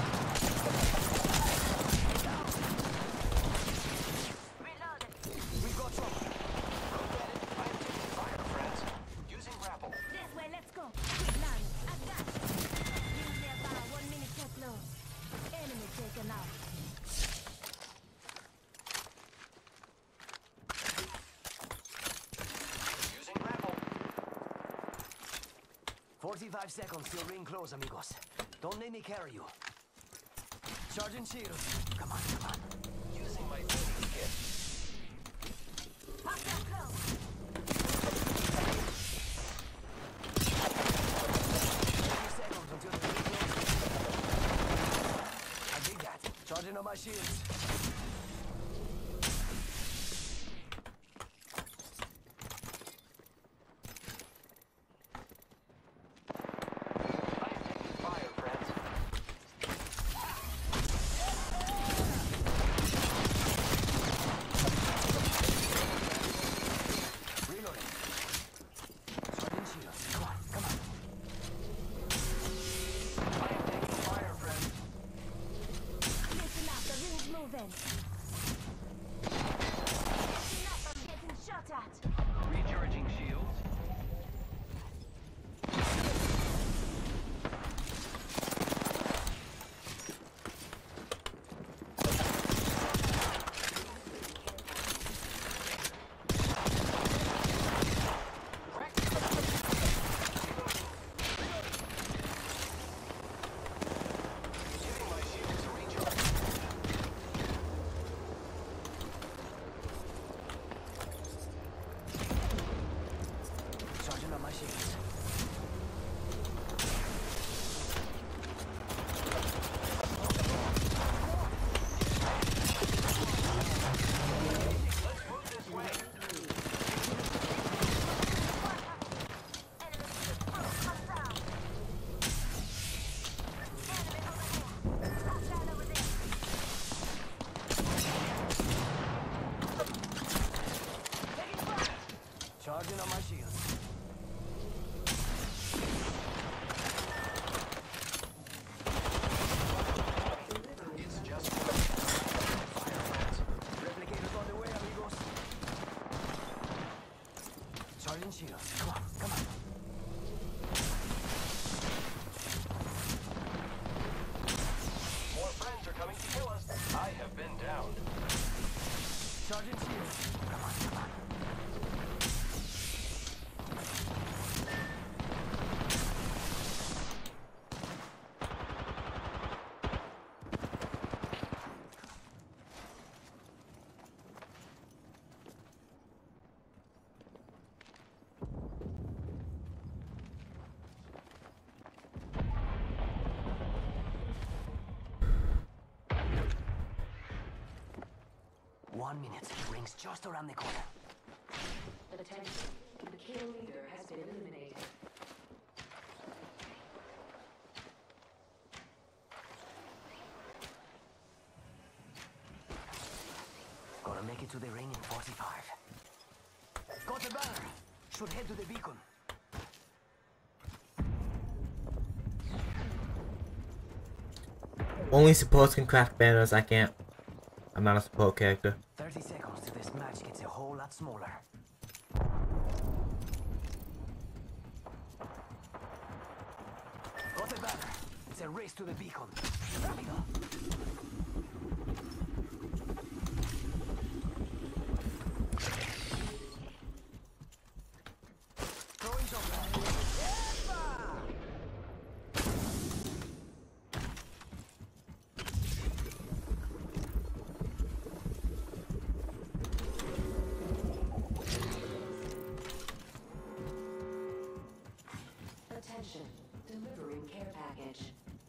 We've got trouble. I am taking fire, friends. Using grapple. This way, let's go. Quick line. I got you. Use nearby. One minute to close. Enemy taken out. Using grapple. forty-five seconds till ring close, amigos. Don't make me carry you. Charging shield. Come on, come on. Using my Phoenix kit. Pop that close. thirty seconds until the ring closes. I dig that. Charging on my shields. I am taking fire, friends. Reloading. Charging shields. Come on, come on. I am taking fire, friends. Listen up. The ring's moving. Listen up. I'm getting shot at. Recharging shields. Giving my shields a recharge. Charging on my shields. Let's move this way. Come on. More friends are coming to kill us. I have been downed. Charging shield. Come on, come on. One minute. Rings just around the corner. Attention. The kill leader has been eliminated. Gotta make it to the ring in forty-five. Got a banner. Should head to the beacon. Only supports can craft banners. I can't. I'm not a support character. thirty seconds till this match gets a whole lot smaller. Got a banner. It's a race to the beacon. Here we go. Throwing jump pad. Attention. Delivering care package.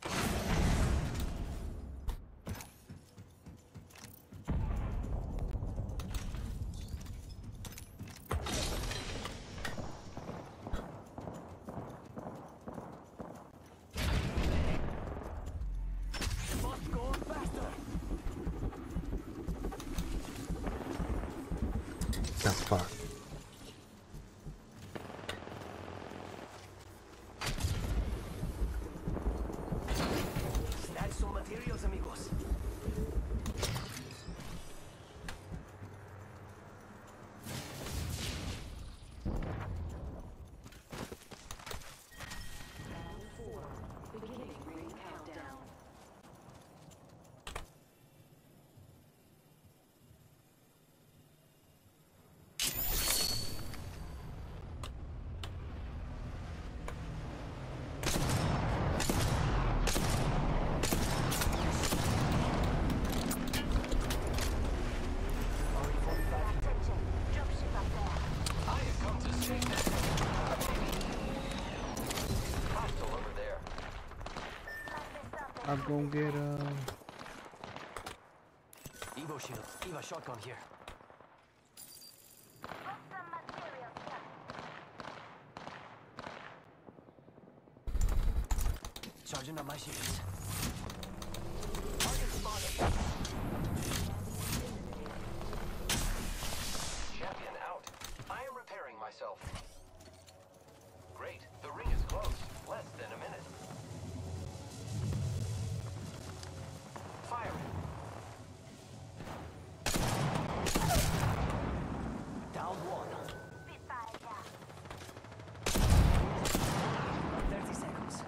Must go faster. Not far. Snatch some materials, amigos. Round four. Beginning ring countdown. Attention. Dropship up there. I have come to save that. Hostile over there. I'm gonna get um. Evo shield. Eva shotgun here. Got some materials here. Charging up my shields. Target spotted. Champion out. I am repairing myself. Great. The ring is close. Less than a minute. Firing. Down one. Spitfire, yeah. thirty seconds.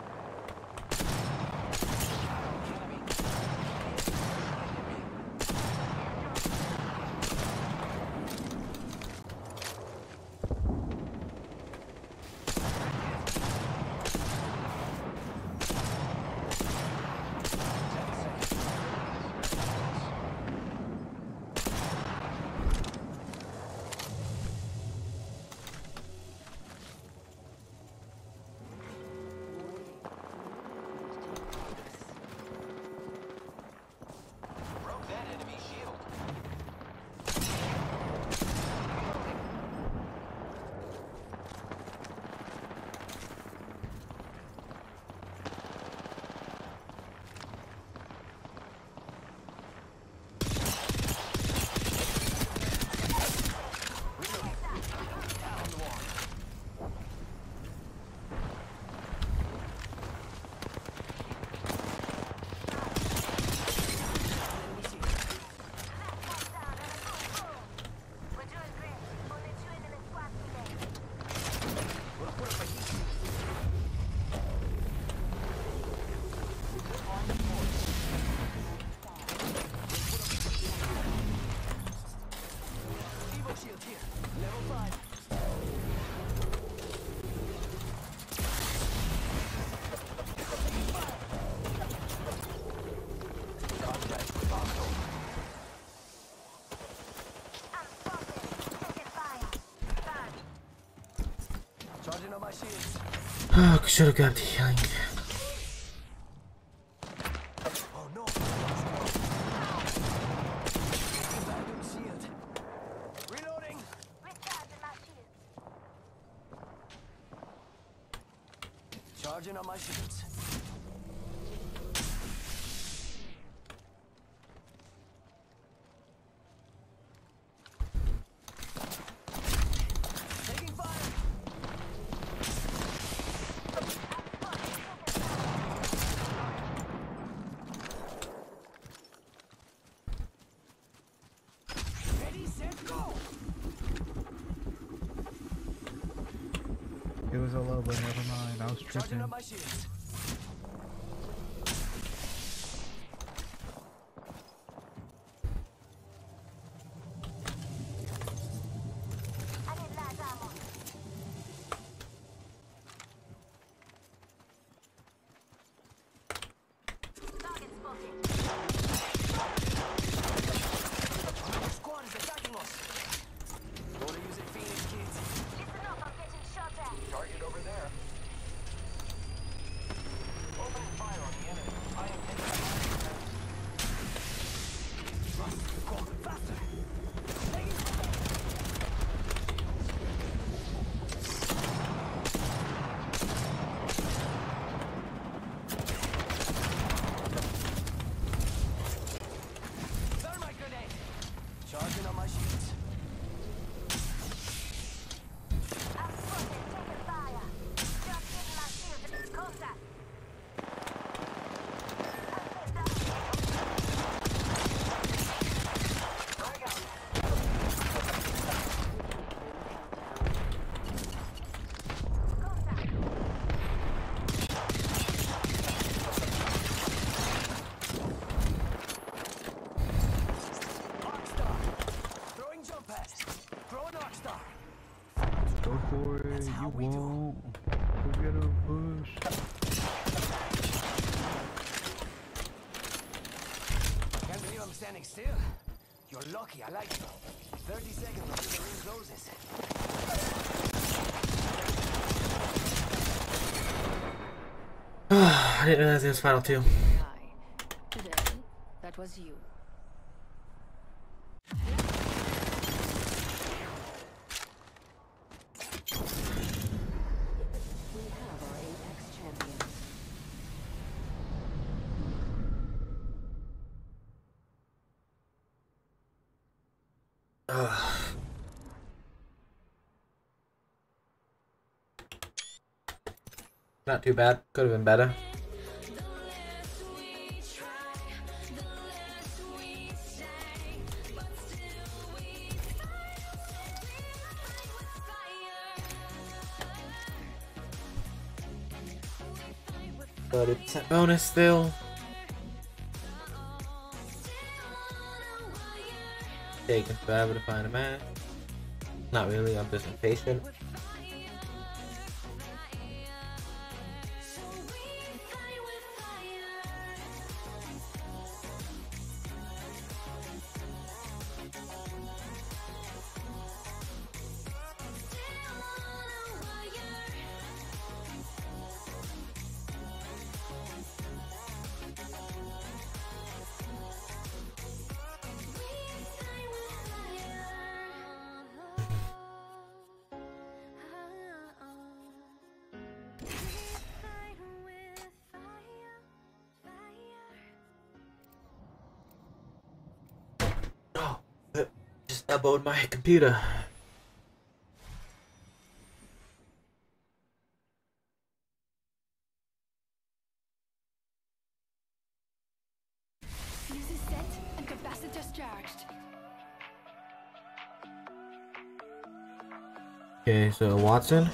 Oh, should have got the healing. Oh no! Shield. Reloading. Recharging my shield. Charging on my shields. Taking fire. Ready, set, go. It was a low, but never mind. I was tripping. Charging on my shields. I need light ammo. Target spotted. Squad is attacking us. Gonna use a Phoenix, kids. Listen up, I'm getting shot at. Target over there. Open fire on the enemy. I am taking fire. Run, go faster. Taking fire. Thermite grenade. Charging on my shields. I'm spotted, taking fire. Just getting my shield to this contact. Arcstar. Throwing jump pads. Throw an Arcstar. Go for it. That's You how we do. won't. Go get a push. Can't believe I'm standing still. You're lucky, I like you. thirty seconds until the ring closes. I didn't realize it was final two. Today, that was you. We have our Apex champions. Ugh. Not too bad. Could have been better. thirty percent bonus still. Taking forever to find a man. Not really, I'm just impatient. Oh, it just elbowed my computer. Fuse is set and capacitors charged. Okay, so Watson.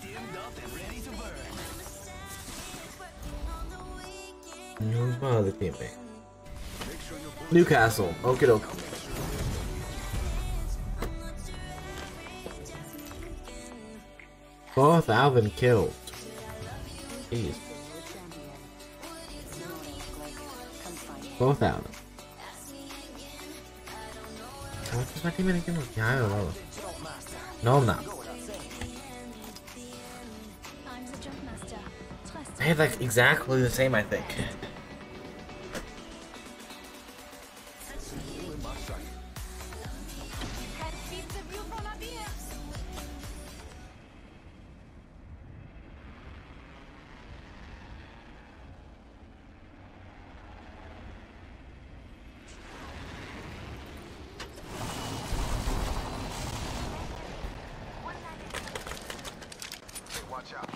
And who's my other teammate? Newcastle. Okie doke. Four thousand kills. Jeez. Four thousand. What is my teammate again? Yeah, I don't know. No, I'm not. I had like exactly the same, I think. Watch out.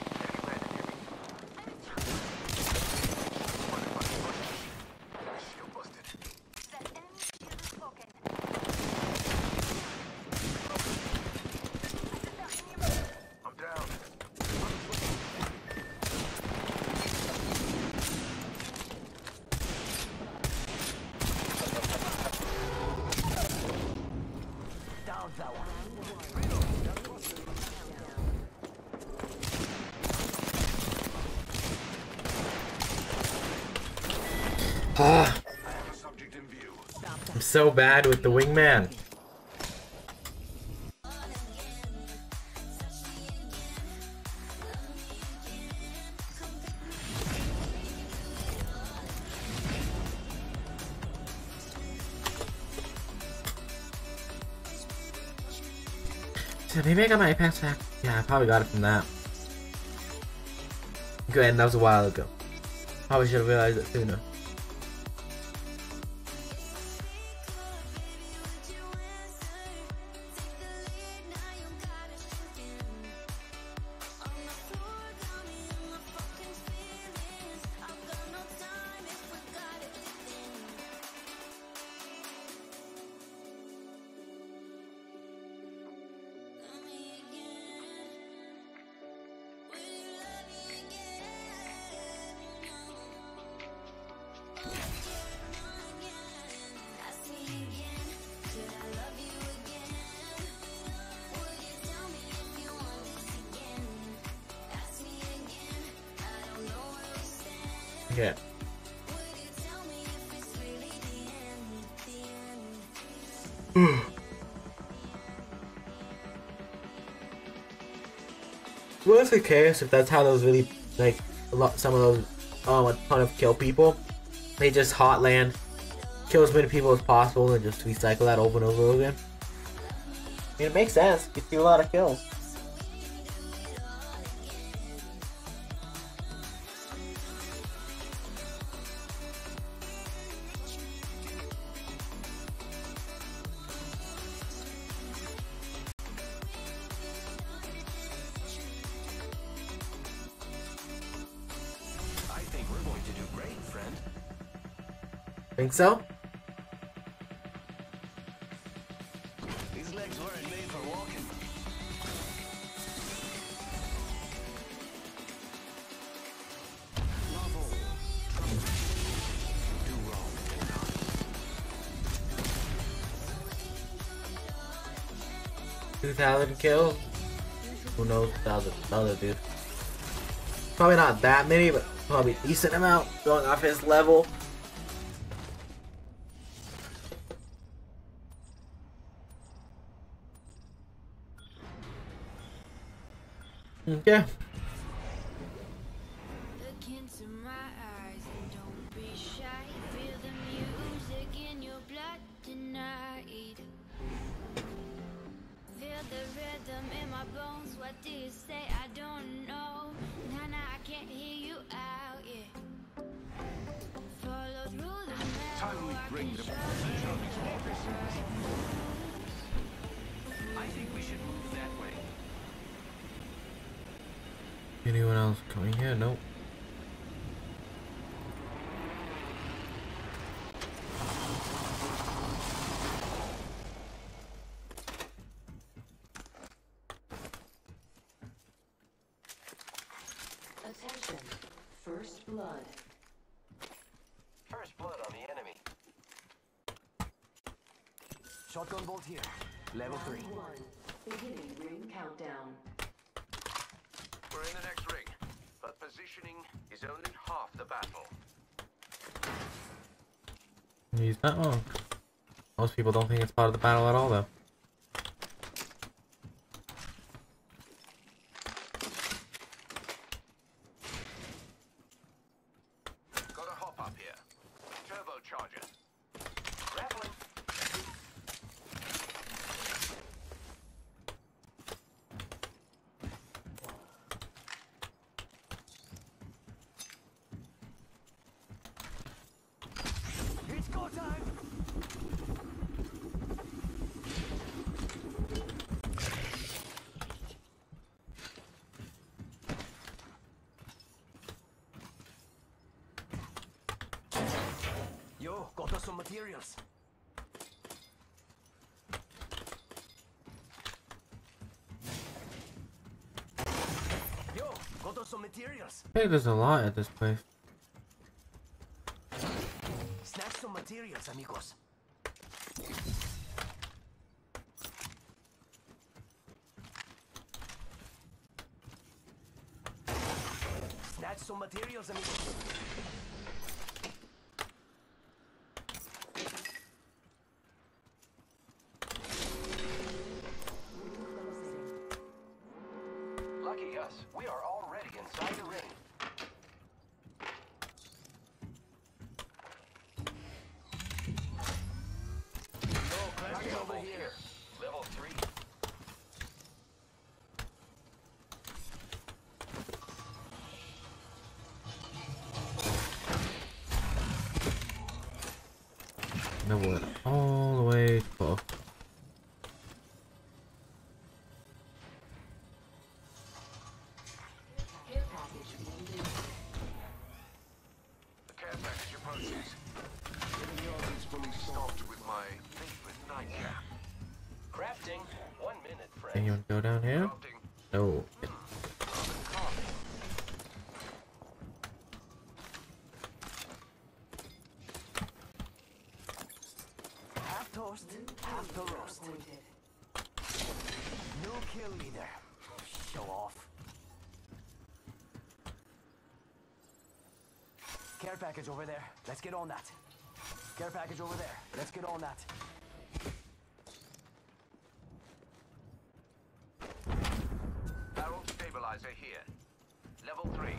Shield busted. That enemy shield is broken. I'm down. Down that one. Ah, I'm so bad with the wingman. So maybe I got my Apex back. Yeah, I probably got it from that. Good, and that was a while ago. Probably should have realized it sooner. Okay. Worst of case, if that's how those really, like, a lot, some of those, um, a ton of kill people, they just hot land, kill as many people as possible, and just recycle that over and over again. I mean, it makes sense. You do a lot of kills. Think so? These legs weren't made for walking. Two thousand kills? Who knows? Thousand, another dude. Probably not that many, but probably a decent amount going off his level. Okay. Look into my eyes and don't be shy. Feel the music in your blood tonight. Feel the rhythm in my bones. What do you say? I don't know. Nah, nah, I can't hear you out, yeah. Follow through the metal. I can show I think we should move that way. Anyone else coming here? Nope. Attention. First blood. First blood on the enemy. Shotgun bolt here. Level three. One. Beginning ring countdown. We're in the next ring, but positioning is only half the battle. He's not wrong. Most people don't think it's part of the battle at all, though. us some materials. Yo, got us some materials. I think there's a lot at this place. Snatch some materials, amigos. Snatch some materials, amigos. Lucky us, we are already inside the ring. No, clash over here. Level three. No wood all the way to full. Care package being delivered. The care package approaches. Getting yours is fully stocked with my favorite nightcap. Crafting. One minute, friend. Anyone go down here? No. Half toast, half the roast. New kill leader. Show off. Care package over there. Let's get on that. Care package over there. Let's get on that. Barrel stabilizer here. Level three.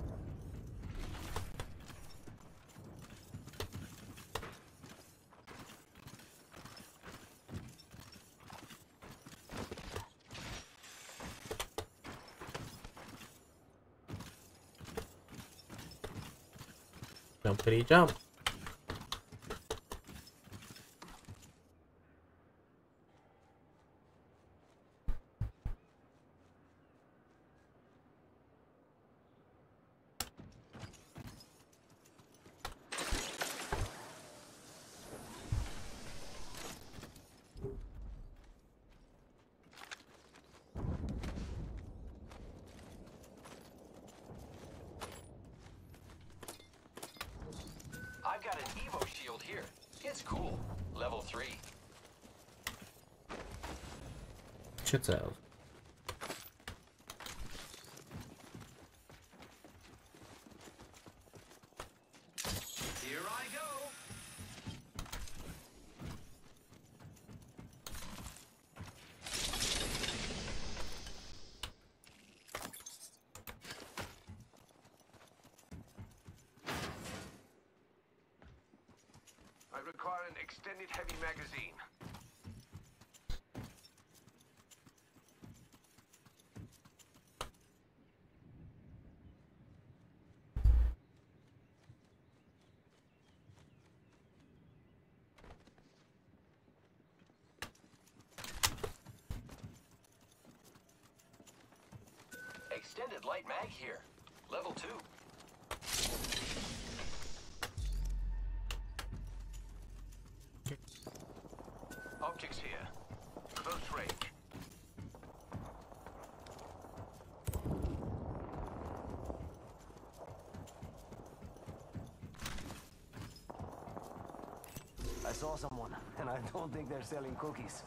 Jumpity jump. I've got an Evo shield here. It's cool. Level three. Shit's out. Here I go. I require an extended heavy magazine. Extended light mag here. Level two. Objects here. Close range. I saw someone, and I don't think they're selling cookies.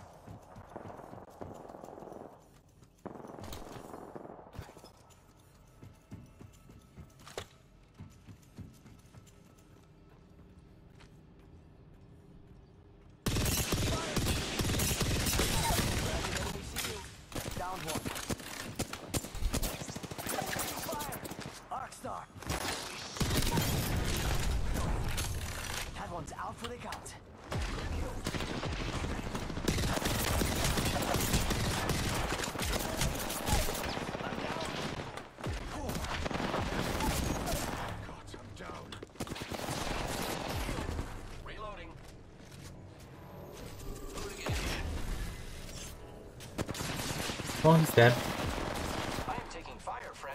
Down one. Fire! Arc star. That one's out for the count. Reloading. Well, he's dead. I am taking fire, friend.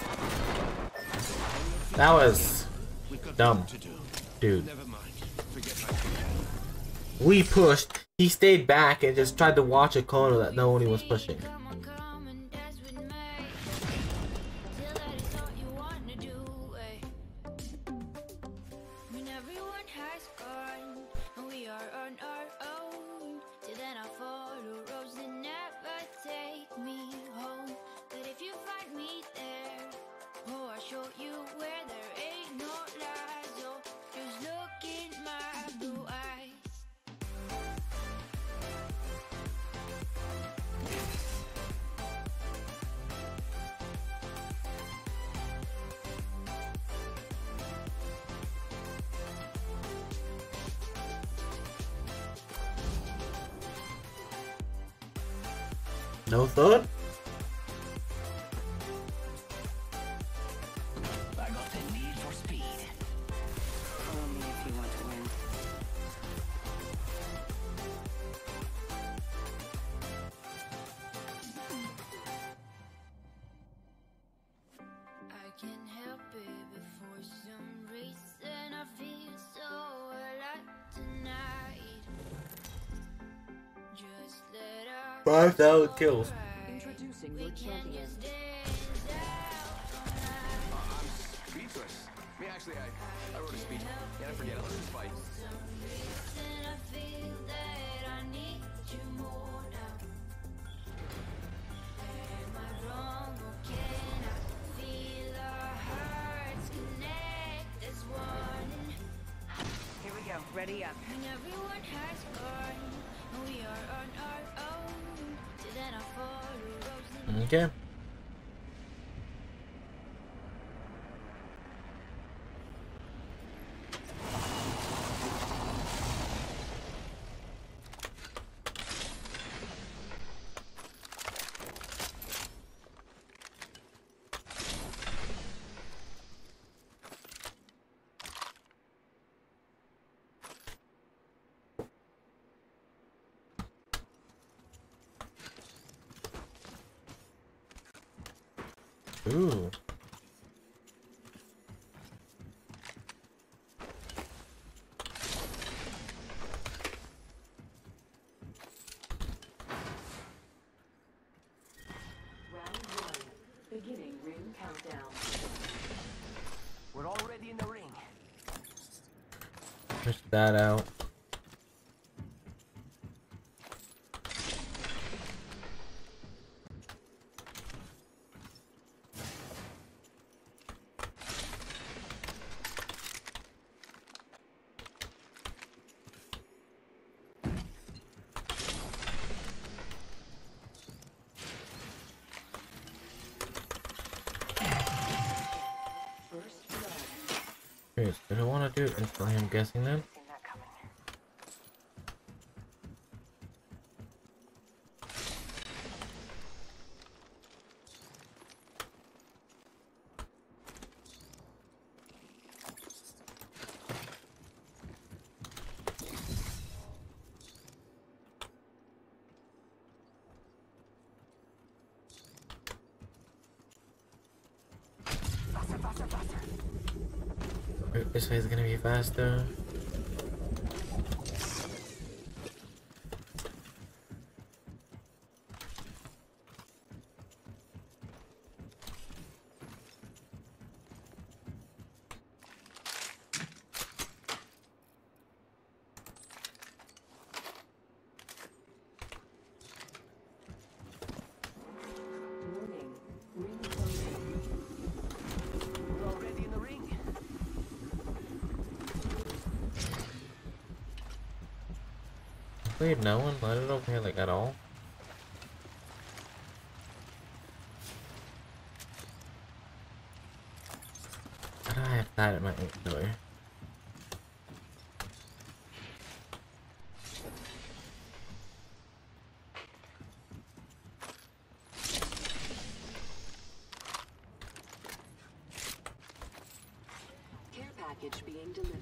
That was dumb, dude. Never mind. Forget We pushed. He stayed back and just tried to watch a corner that no one was pushing. No thought? I got the need for speed. Follow me if you want to win. I can't help it, but for some reason I feel so alive tonight. Just let out Five thousand kills. Introducing your champion. I'm speechless. Me, actually, I, I wrote a speech. Yeah, I forget it. Let's just fight. Here we go. Ready up. When everyone has gone, we are on our own. So then I follow Rose. Okay. Ooh. Round one. Beginning ring countdown. We're already in the ring. Push that out. First blood. Wait, did I want to do it instantly? I'm guessing then. Faster, faster, faster. Wait, this way is gonna be faster. Warning. Ring closing. We're already in the ring. Wait, no one let it over here like at all? Why do I have that in my inventory? Care package being delivered.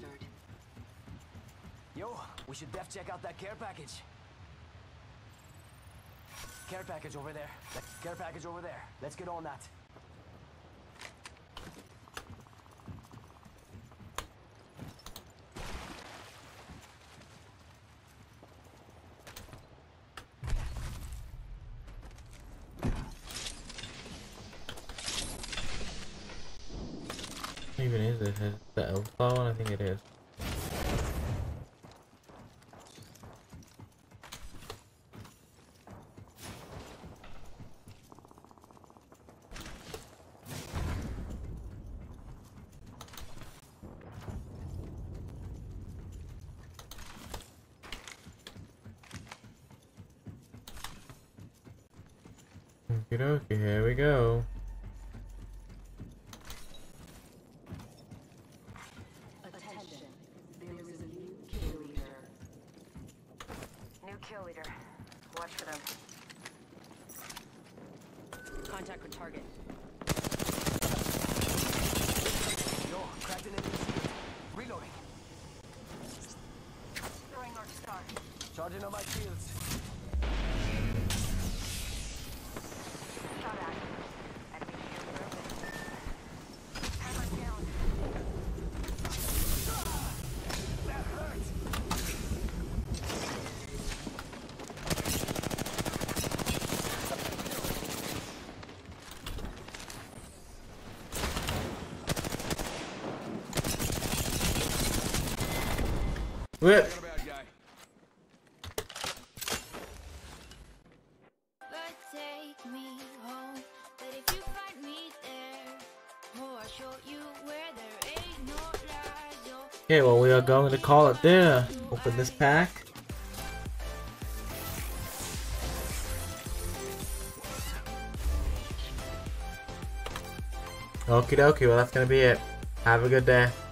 Yo, we should def check out that care package. Care package over there. That care package over there. Let's get on that. What even is this? Is it the Elfstar one? I think it is. Okie dokie, here we go. Attention. There is a new kill leader. New kill leader. Watch for them. Contact with target. Yo, cracked an enemy shield. Reloading. Throwing North Star. Charging on my shields. Shot at. Enemy shield broken. Hammer down. That hurts. Whip. But take me home. But if you find me there, oh, I'll show you where there ain't no lies. Oh, Okay, well, we are going to call it there. Open this pack. Okie dokie, well, that's gonna be it. Have a good day.